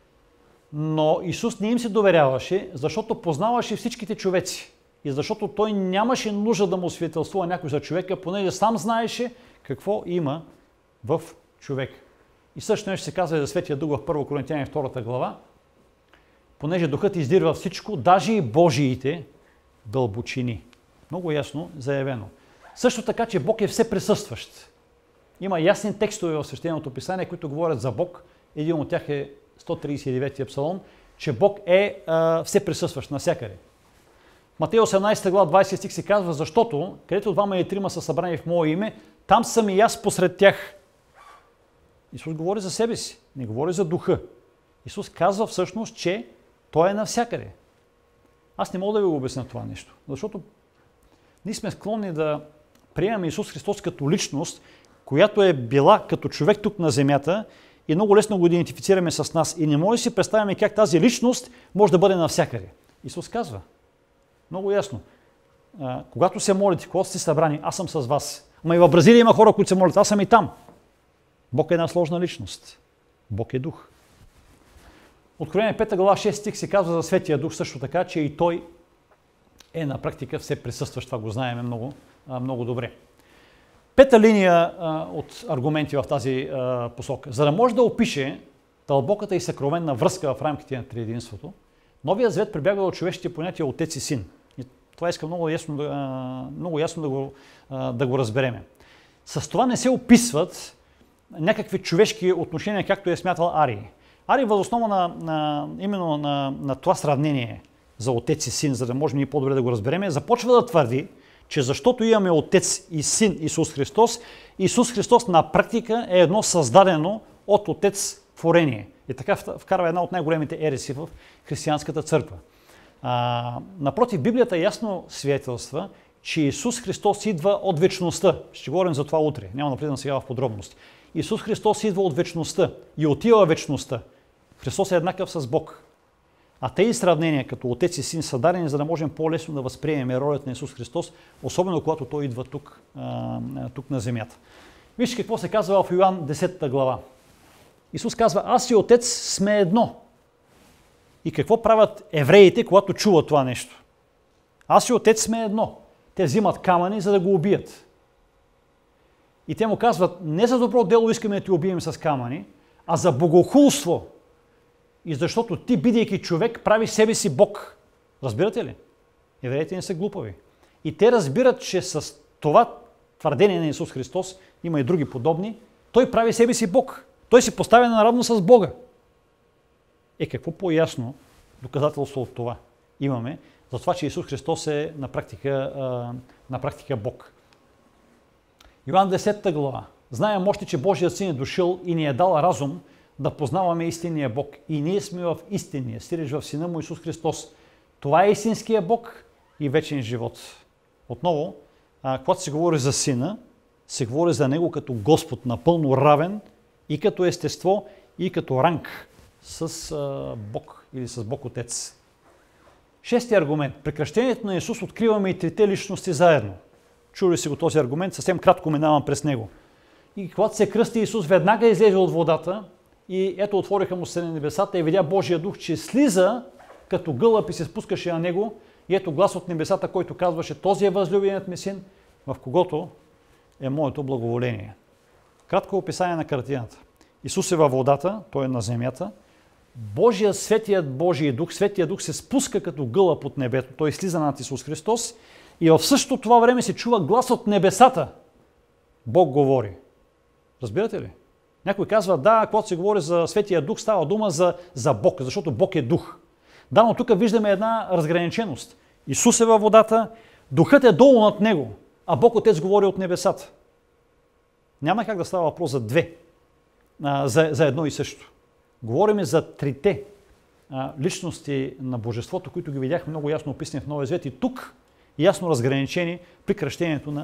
но Исус не им се доверяваше, защото познаваше всичките човеци. И защото той нямаше нужда да му свидетелствува някой за човека, понеже сам знаеше какво има в човек. И също нещо се казва и за Светия Дух в 1 Коринтияни 2 глава, понеже Духът издирва всичко, даже и Божиите дълбочини. Много ясно заявено. Също така, че Бог е всеприсъстващ. Има ясни текстове в Свещеното писание, които говорят за Бог. Един от тях е 139-я псалом, че Бог е всеприсъстващ навсякъде. В Матей 18 глава 20 стих се казва: защото където двама или трима са събрани в Мое име, там съм и аз посред тях. Исус говори за себе си, не говори за Духа. Исус казва всъщност, че Той е навсякъде. Аз не мога да ви го обясня това нещо, защото ние сме склонни да приемаме Исус Христос като личност, която е била като човек тук на земята и много лесно го идентифицираме с нас. И не може да си представяме как тази личност може да бъде навсякъде. Исус казва много ясно: когато се молите, когато сте събрани, аз съм с вас. Ама и в Бразилия има хора, които се молят, аз съм и там. Бог е една сложна личност. Бог е Дух. Откровение 5 глава 6 стих се казва за Светия Дух също така, че и Той е на практика все присъстващ. Това го знаем много, много добре. Пета линия от аргументи в тази посока. За да може да опише дълбоката и съкровенна връзка в рамките на триединството, Новият Завет прибягва от човешките понятия Отец и Син. И това искам много ясно да го разбереме. С това не се описват някакви човешки отношения, както е смятал Арий. Арий въз основа именно на това сравнение за Отец и Син, за да можем ние по-добре да го разбереме, започва да твърди, че защото имаме Отец и Син Исус Христос, Исус Христос на практика е едно създадено от Отец творение. И така вкарва една от най-големите ереси в християнската църква. Напротив, Библията ясно свидетелства, че Исус Христос идва от вечността. Ще говорим за това утре, няма да влизам сега в подробности. Исус Христос идва от вечността и отива в вечността. Христос е еднакъв с Бог. А тези сравнения като Отец и Син са дадени, за да можем по-лесно да възприемем ролята на Исус Христос, особено когато Той идва тук на земята. Вижте какво се казва в Йоан 10 глава. Исус казва: аз и Отец сме едно. И какво правят евреите, когато чуват това нещо? Аз и Отец сме едно. Те взимат камъни, за да го убият. И те му казват: не за добро дело искаме да ти убием с камъни, а за богохулство. И защото ти, бидейки човек, прави себе си Бог. Разбирате ли? Евреите не са глупави. И те разбират, че с това твърдение на Исус Христос, има и други подобни, Той прави себе си Бог. Той се поставя наравно с Бога. Какво по-ясно доказателство от това имаме, за това, че Исус Христос е на практика Бог. Йоан 10 глава. Знаем още, че Божият Син е дошъл и ни е дал разум да познаваме истинния Бог. И ние сме в истинния, сиреч в Сина му Исус Христос. Това е истинския Бог и вечен живот. Отново, когато се говори за Сина, се говори за Него като Господ, напълно равен и като естество, и като ранг с Бог или с Бог Отец. Шести аргумент. При кръщението на Исус откриваме и трите личности заедно. Чули си го този аргумент, съвсем кратко минавам през него. И когато се кръсти Исус, веднага излезе от водата и ето отвориха му се на небесата и видя Божия дух, че слиза като гълъб и се спускаше на него. И ето глас от небесата, който казваше: този е възлюбеният ми син, в когото е моето благоволение. Кратко описание на картината. Исус е във водата, той е на земята. Светият Божий дух, Светият дух се спуска като гълъб от небето. Той слиза над Исус Христос и в същото това време се чува глас от небесата. Бог говори. Разбирате ли? Някой казва: да, когато се говори за Светия дух, става дума за Бог, защото Бог е дух. Да, но тук виждаме една разграниченост. Исус е във водата, духът е долу над него, а Бог Отец говори от небесата. Няма как да става въпрос за две, за едно и също. Говорим за трите личности на Божеството, които ги видяхме много ясно описани в Новия Завет и тук ясно разграничени при кръщението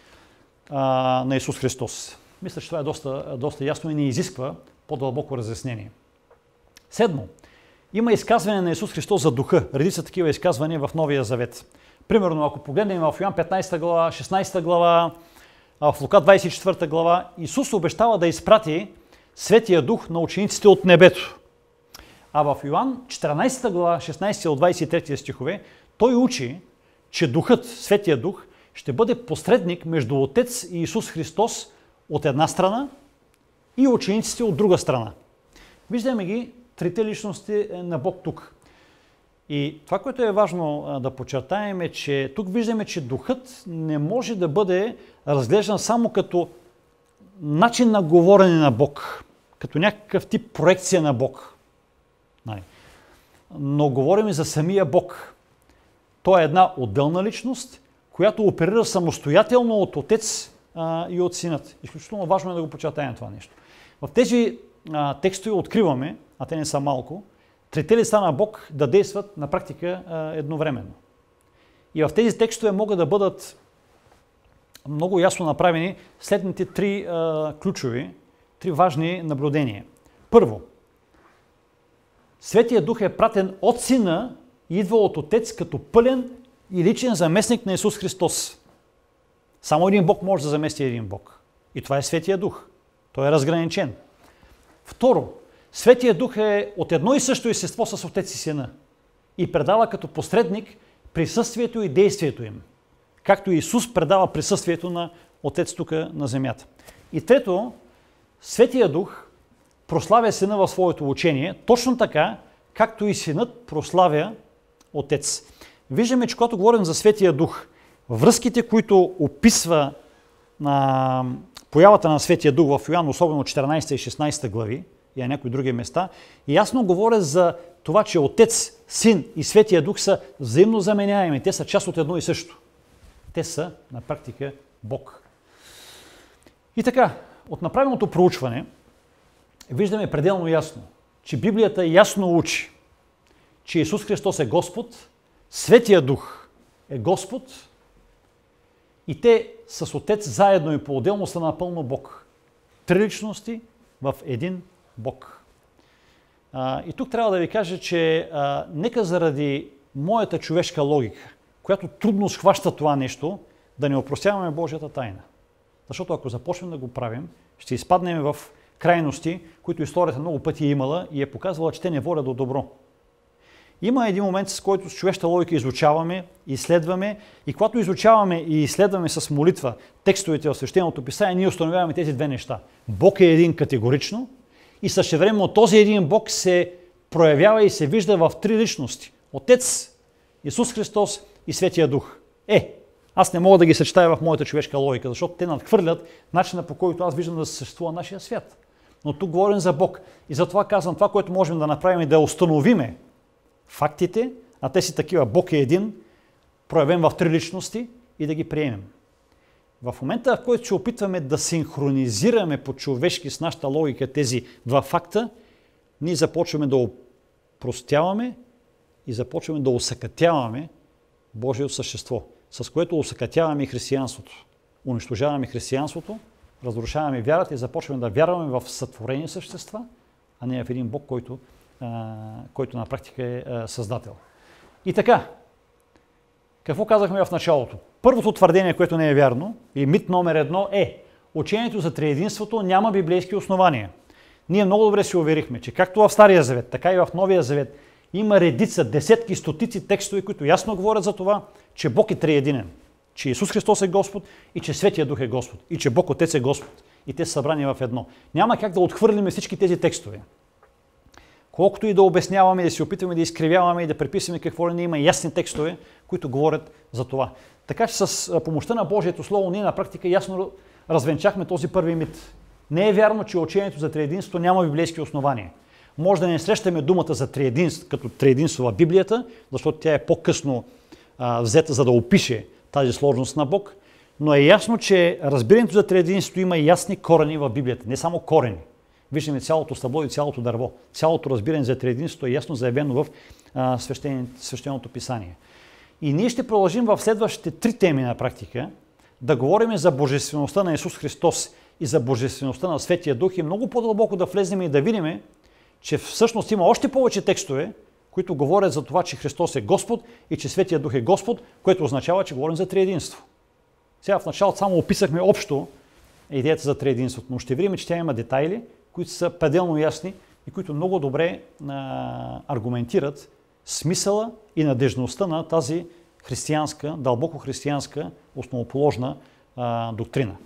на Исус Христос. Мисля, че това е доста ясно и не изисква по-дълбоко разяснение. Седмо. Има изказване на Исус Христос за духа. Редица такива изказвания в Новия Завет. Примерно, ако погледнем в Йоан 15 глава, 16 глава, в Лука 24 глава, Исус обещава да изпрати Светия дух на учениците от небето. А в Йоан 14 глава, 16 от 23 стихове, той учи, че духът, Светия дух, ще бъде посредник между Отец и Исус Христос от една страна и учениците от друга страна. Виждаме ги трите личности на Бог тук. И това, което е важно да подчертаем, е, че тук виждаме, че духът не може да бъде разглеждан само като начин на говорене на Бог, като някакъв тип проекция на Бог. Но говорим и за самия Бог. Той е една отделна личност, която оперира самостоятелно от Отец и от Синът. Изключително важно е да го подчертаем това нещо. В тези текстове откриваме, а те не са малко, трите лица на Бог да действат на практика едновременно. И в тези текстове могат да бъдат много ясно направени следните три ключови, три важни наблюдения. Първо, Светия Дух е пратен от Сина и идва от Отец като пълен и личен заместник на Исус Христос. Само един Бог може да замести един Бог. И това е Светия Дух. Той е разграничен. Второ, Светия Дух е от едно и също естество с Отец и Сина и предава като посредник присъствието и действието им, както Исус предава присъствието на Отец тук на земята. И трето, Светия Дух прославя Сина в своето учение, точно така, както и Синът прославя Отец. Виждаме, че когато говорим за Светия Дух, връзките, които описва появата на Светия Дух в Йоан, особено 14 и 16 глави, и на някои други места, ясно говоря за това, че Отец, Син и Светия Дух са взаимно заменяеми. Те са част от едно и също. Те са на практика Бог. И така, от направеното проучване виждаме пределно ясно, че Библията ясно учи, че Исус Христос е Господ, Светия Дух е Господ и те с Отец заедно и по-отделно са напълно Бог. Три личности в един Бог. И тук трябва да ви кажа, че нека заради моята човешка логика, която трудно схваща това нещо, да не опростяваме Божията тайна. Защото ако започнем да го правим, ще изпаднем в крайности, които историята много пъти е имала и е показвала, че те не водят до добро. Има един момент, с който с човешка логика изучаваме, изследваме и когато изучаваме и изследваме с молитва текстовете в Свещеното Писание, ние установяваме тези две неща. Бог е един категорично и същевременно този един Бог се проявява и се вижда в три личности. Отец, Исус Христос и Светия Дух. Аз не мога да ги съчетая в моята човешка логика, защото те надхвърлят начина, по който аз виждам да съществува нашия свят. Но тук говорим за Бог. И затова казвам, това, което можем да направим е да установиме фактите, а те си такива. Бог е един, проявен в три личности и да ги приемем. В момента, в който се опитваме да синхронизираме по-човешки с нашата логика тези два факта, ние започваме да опростяваме и започваме да осакатяваме Божието същество, с което осакатяваме и християнството. Унищожаваме християнството, разрушаваме вярата и започваме да вярваме в сътворени същества, а не в един Бог, който на практика е Създател. И така, какво казахме в началото? Първото твърдение, което не е вярно, и мит номер 1 е: учението за триединството няма библейски основания. Ние много добре се уверихме, че както в Стария завет, така и в Новия завет има редица, десетки, стотици текстове, които ясно говорят за това, че Бог е триединен, че Исус Христос е Господ и че Светия Дух е Господ и че Бог Отец е Господ и те са събрани в едно. Няма как да отхвърлим всички тези текстове. Колкото и да обясняваме, да се опитваме да изкривяваме и да преписваме какво ли не, има ясни текстове, които говорят за това. Така че с помощта на Божието Слово ние на практика ясно развенчахме този първи мит. Не е вярно, че учението за триединство няма библейски основания. Може да не срещаме думата за триединство като триединство в Библията, защото тя е по-късно взета, за да опише тази сложност на Бог, но е ясно, че разбирането за триединство има ясни корени в Библията, не само корени. Виждаме цялото стъбло и цялото дърво. Цялото разбиране за триединството е ясно заявено в свещеното писание. И ние ще продължим в следващите 3 теми на практика да говорим за божествеността на Исус Христос и за божествеността на Светия Дух и много по-дълбоко да влезнем и да видим, че всъщност има още повече текстове, които говорят за това, че Христос е Господ и че Светия Дух е Господ, което означава, че говорим за триединство. Сега в началото само описахме общо идеята за триединството, но ще видим, че тя има детайли, които са пределно ясни и които много добре аргументират смисъла и надежността на тази християнска, дълбоко християнска, основоположна доктрина.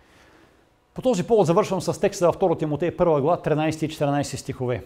По този повод завършвам с текста във 2 Тимотей 1 глава, 13 и 14 стихове.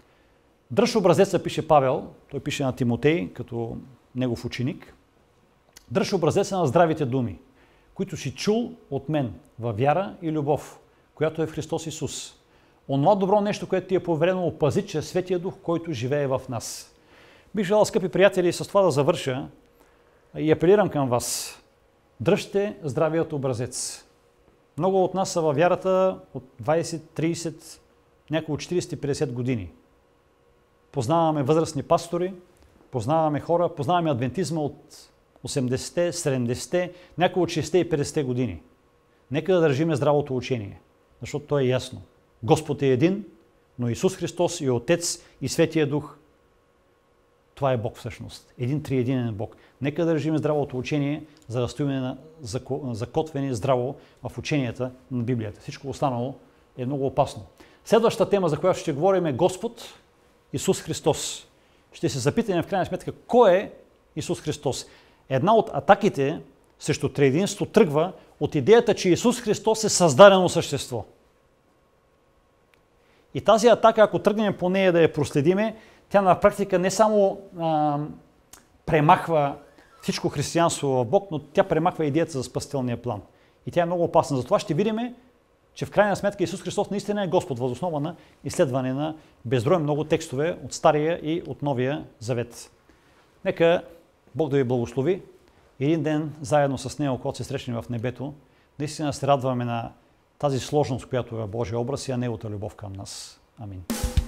Дръж образеца, пише Павел, той пише на Тимотей като негов ученик. Дръж образеца на здравите думи, които си чул от мен във вяра и любов, която е в Христос Исус. Онова добро нещо, което ти е поверено, опази чрез Светия Дух, който живее в нас. Бих желал, скъпи приятели, с това да завърша и апелирам към вас. Дръжте здравият образец. Много от нас са във вярата от 20, 30, няколко 40-50 години. Познаваме възрастни пастори, познаваме хора, познаваме адвентизма от 80-те, 70-те, няколко от 60-те и 50-те години. Нека да държиме здравото учение, защото то е ясно. Господ е един, но Исус Христос и Отец и Светия Дух, това е Бог всъщност. Един триединен Бог. Нека да държиме здравото учение, за да стоим закотвени здраво в ученията на Библията. Всичко останало е много опасно. Следващата тема, за която ще говорим, е Господ Исус Христос. Ще се запитаме в крайна сметка кой е Исус Христос. Една от атаките срещу триединство тръгва от идеята, че Исус Христос е създадено същество. И тази атака, ако тръгнем по нея да я проследиме, тя на практика не само премахва всичко християнство в Бог, но тя премахва идеята за спасителния план. И тя е много опасна. Затова ще видим, че в крайна сметка Исус Христос наистина е Господ, въз основа на изследване на безброй много текстове от Стария и от Новия Завет. Нека Бог да ви благослови и един ден заедно с Него, когато се срещнем в небето, наистина се радваме на тази сложност, която е в Божия образ и на Неговата любов към нас. Амин.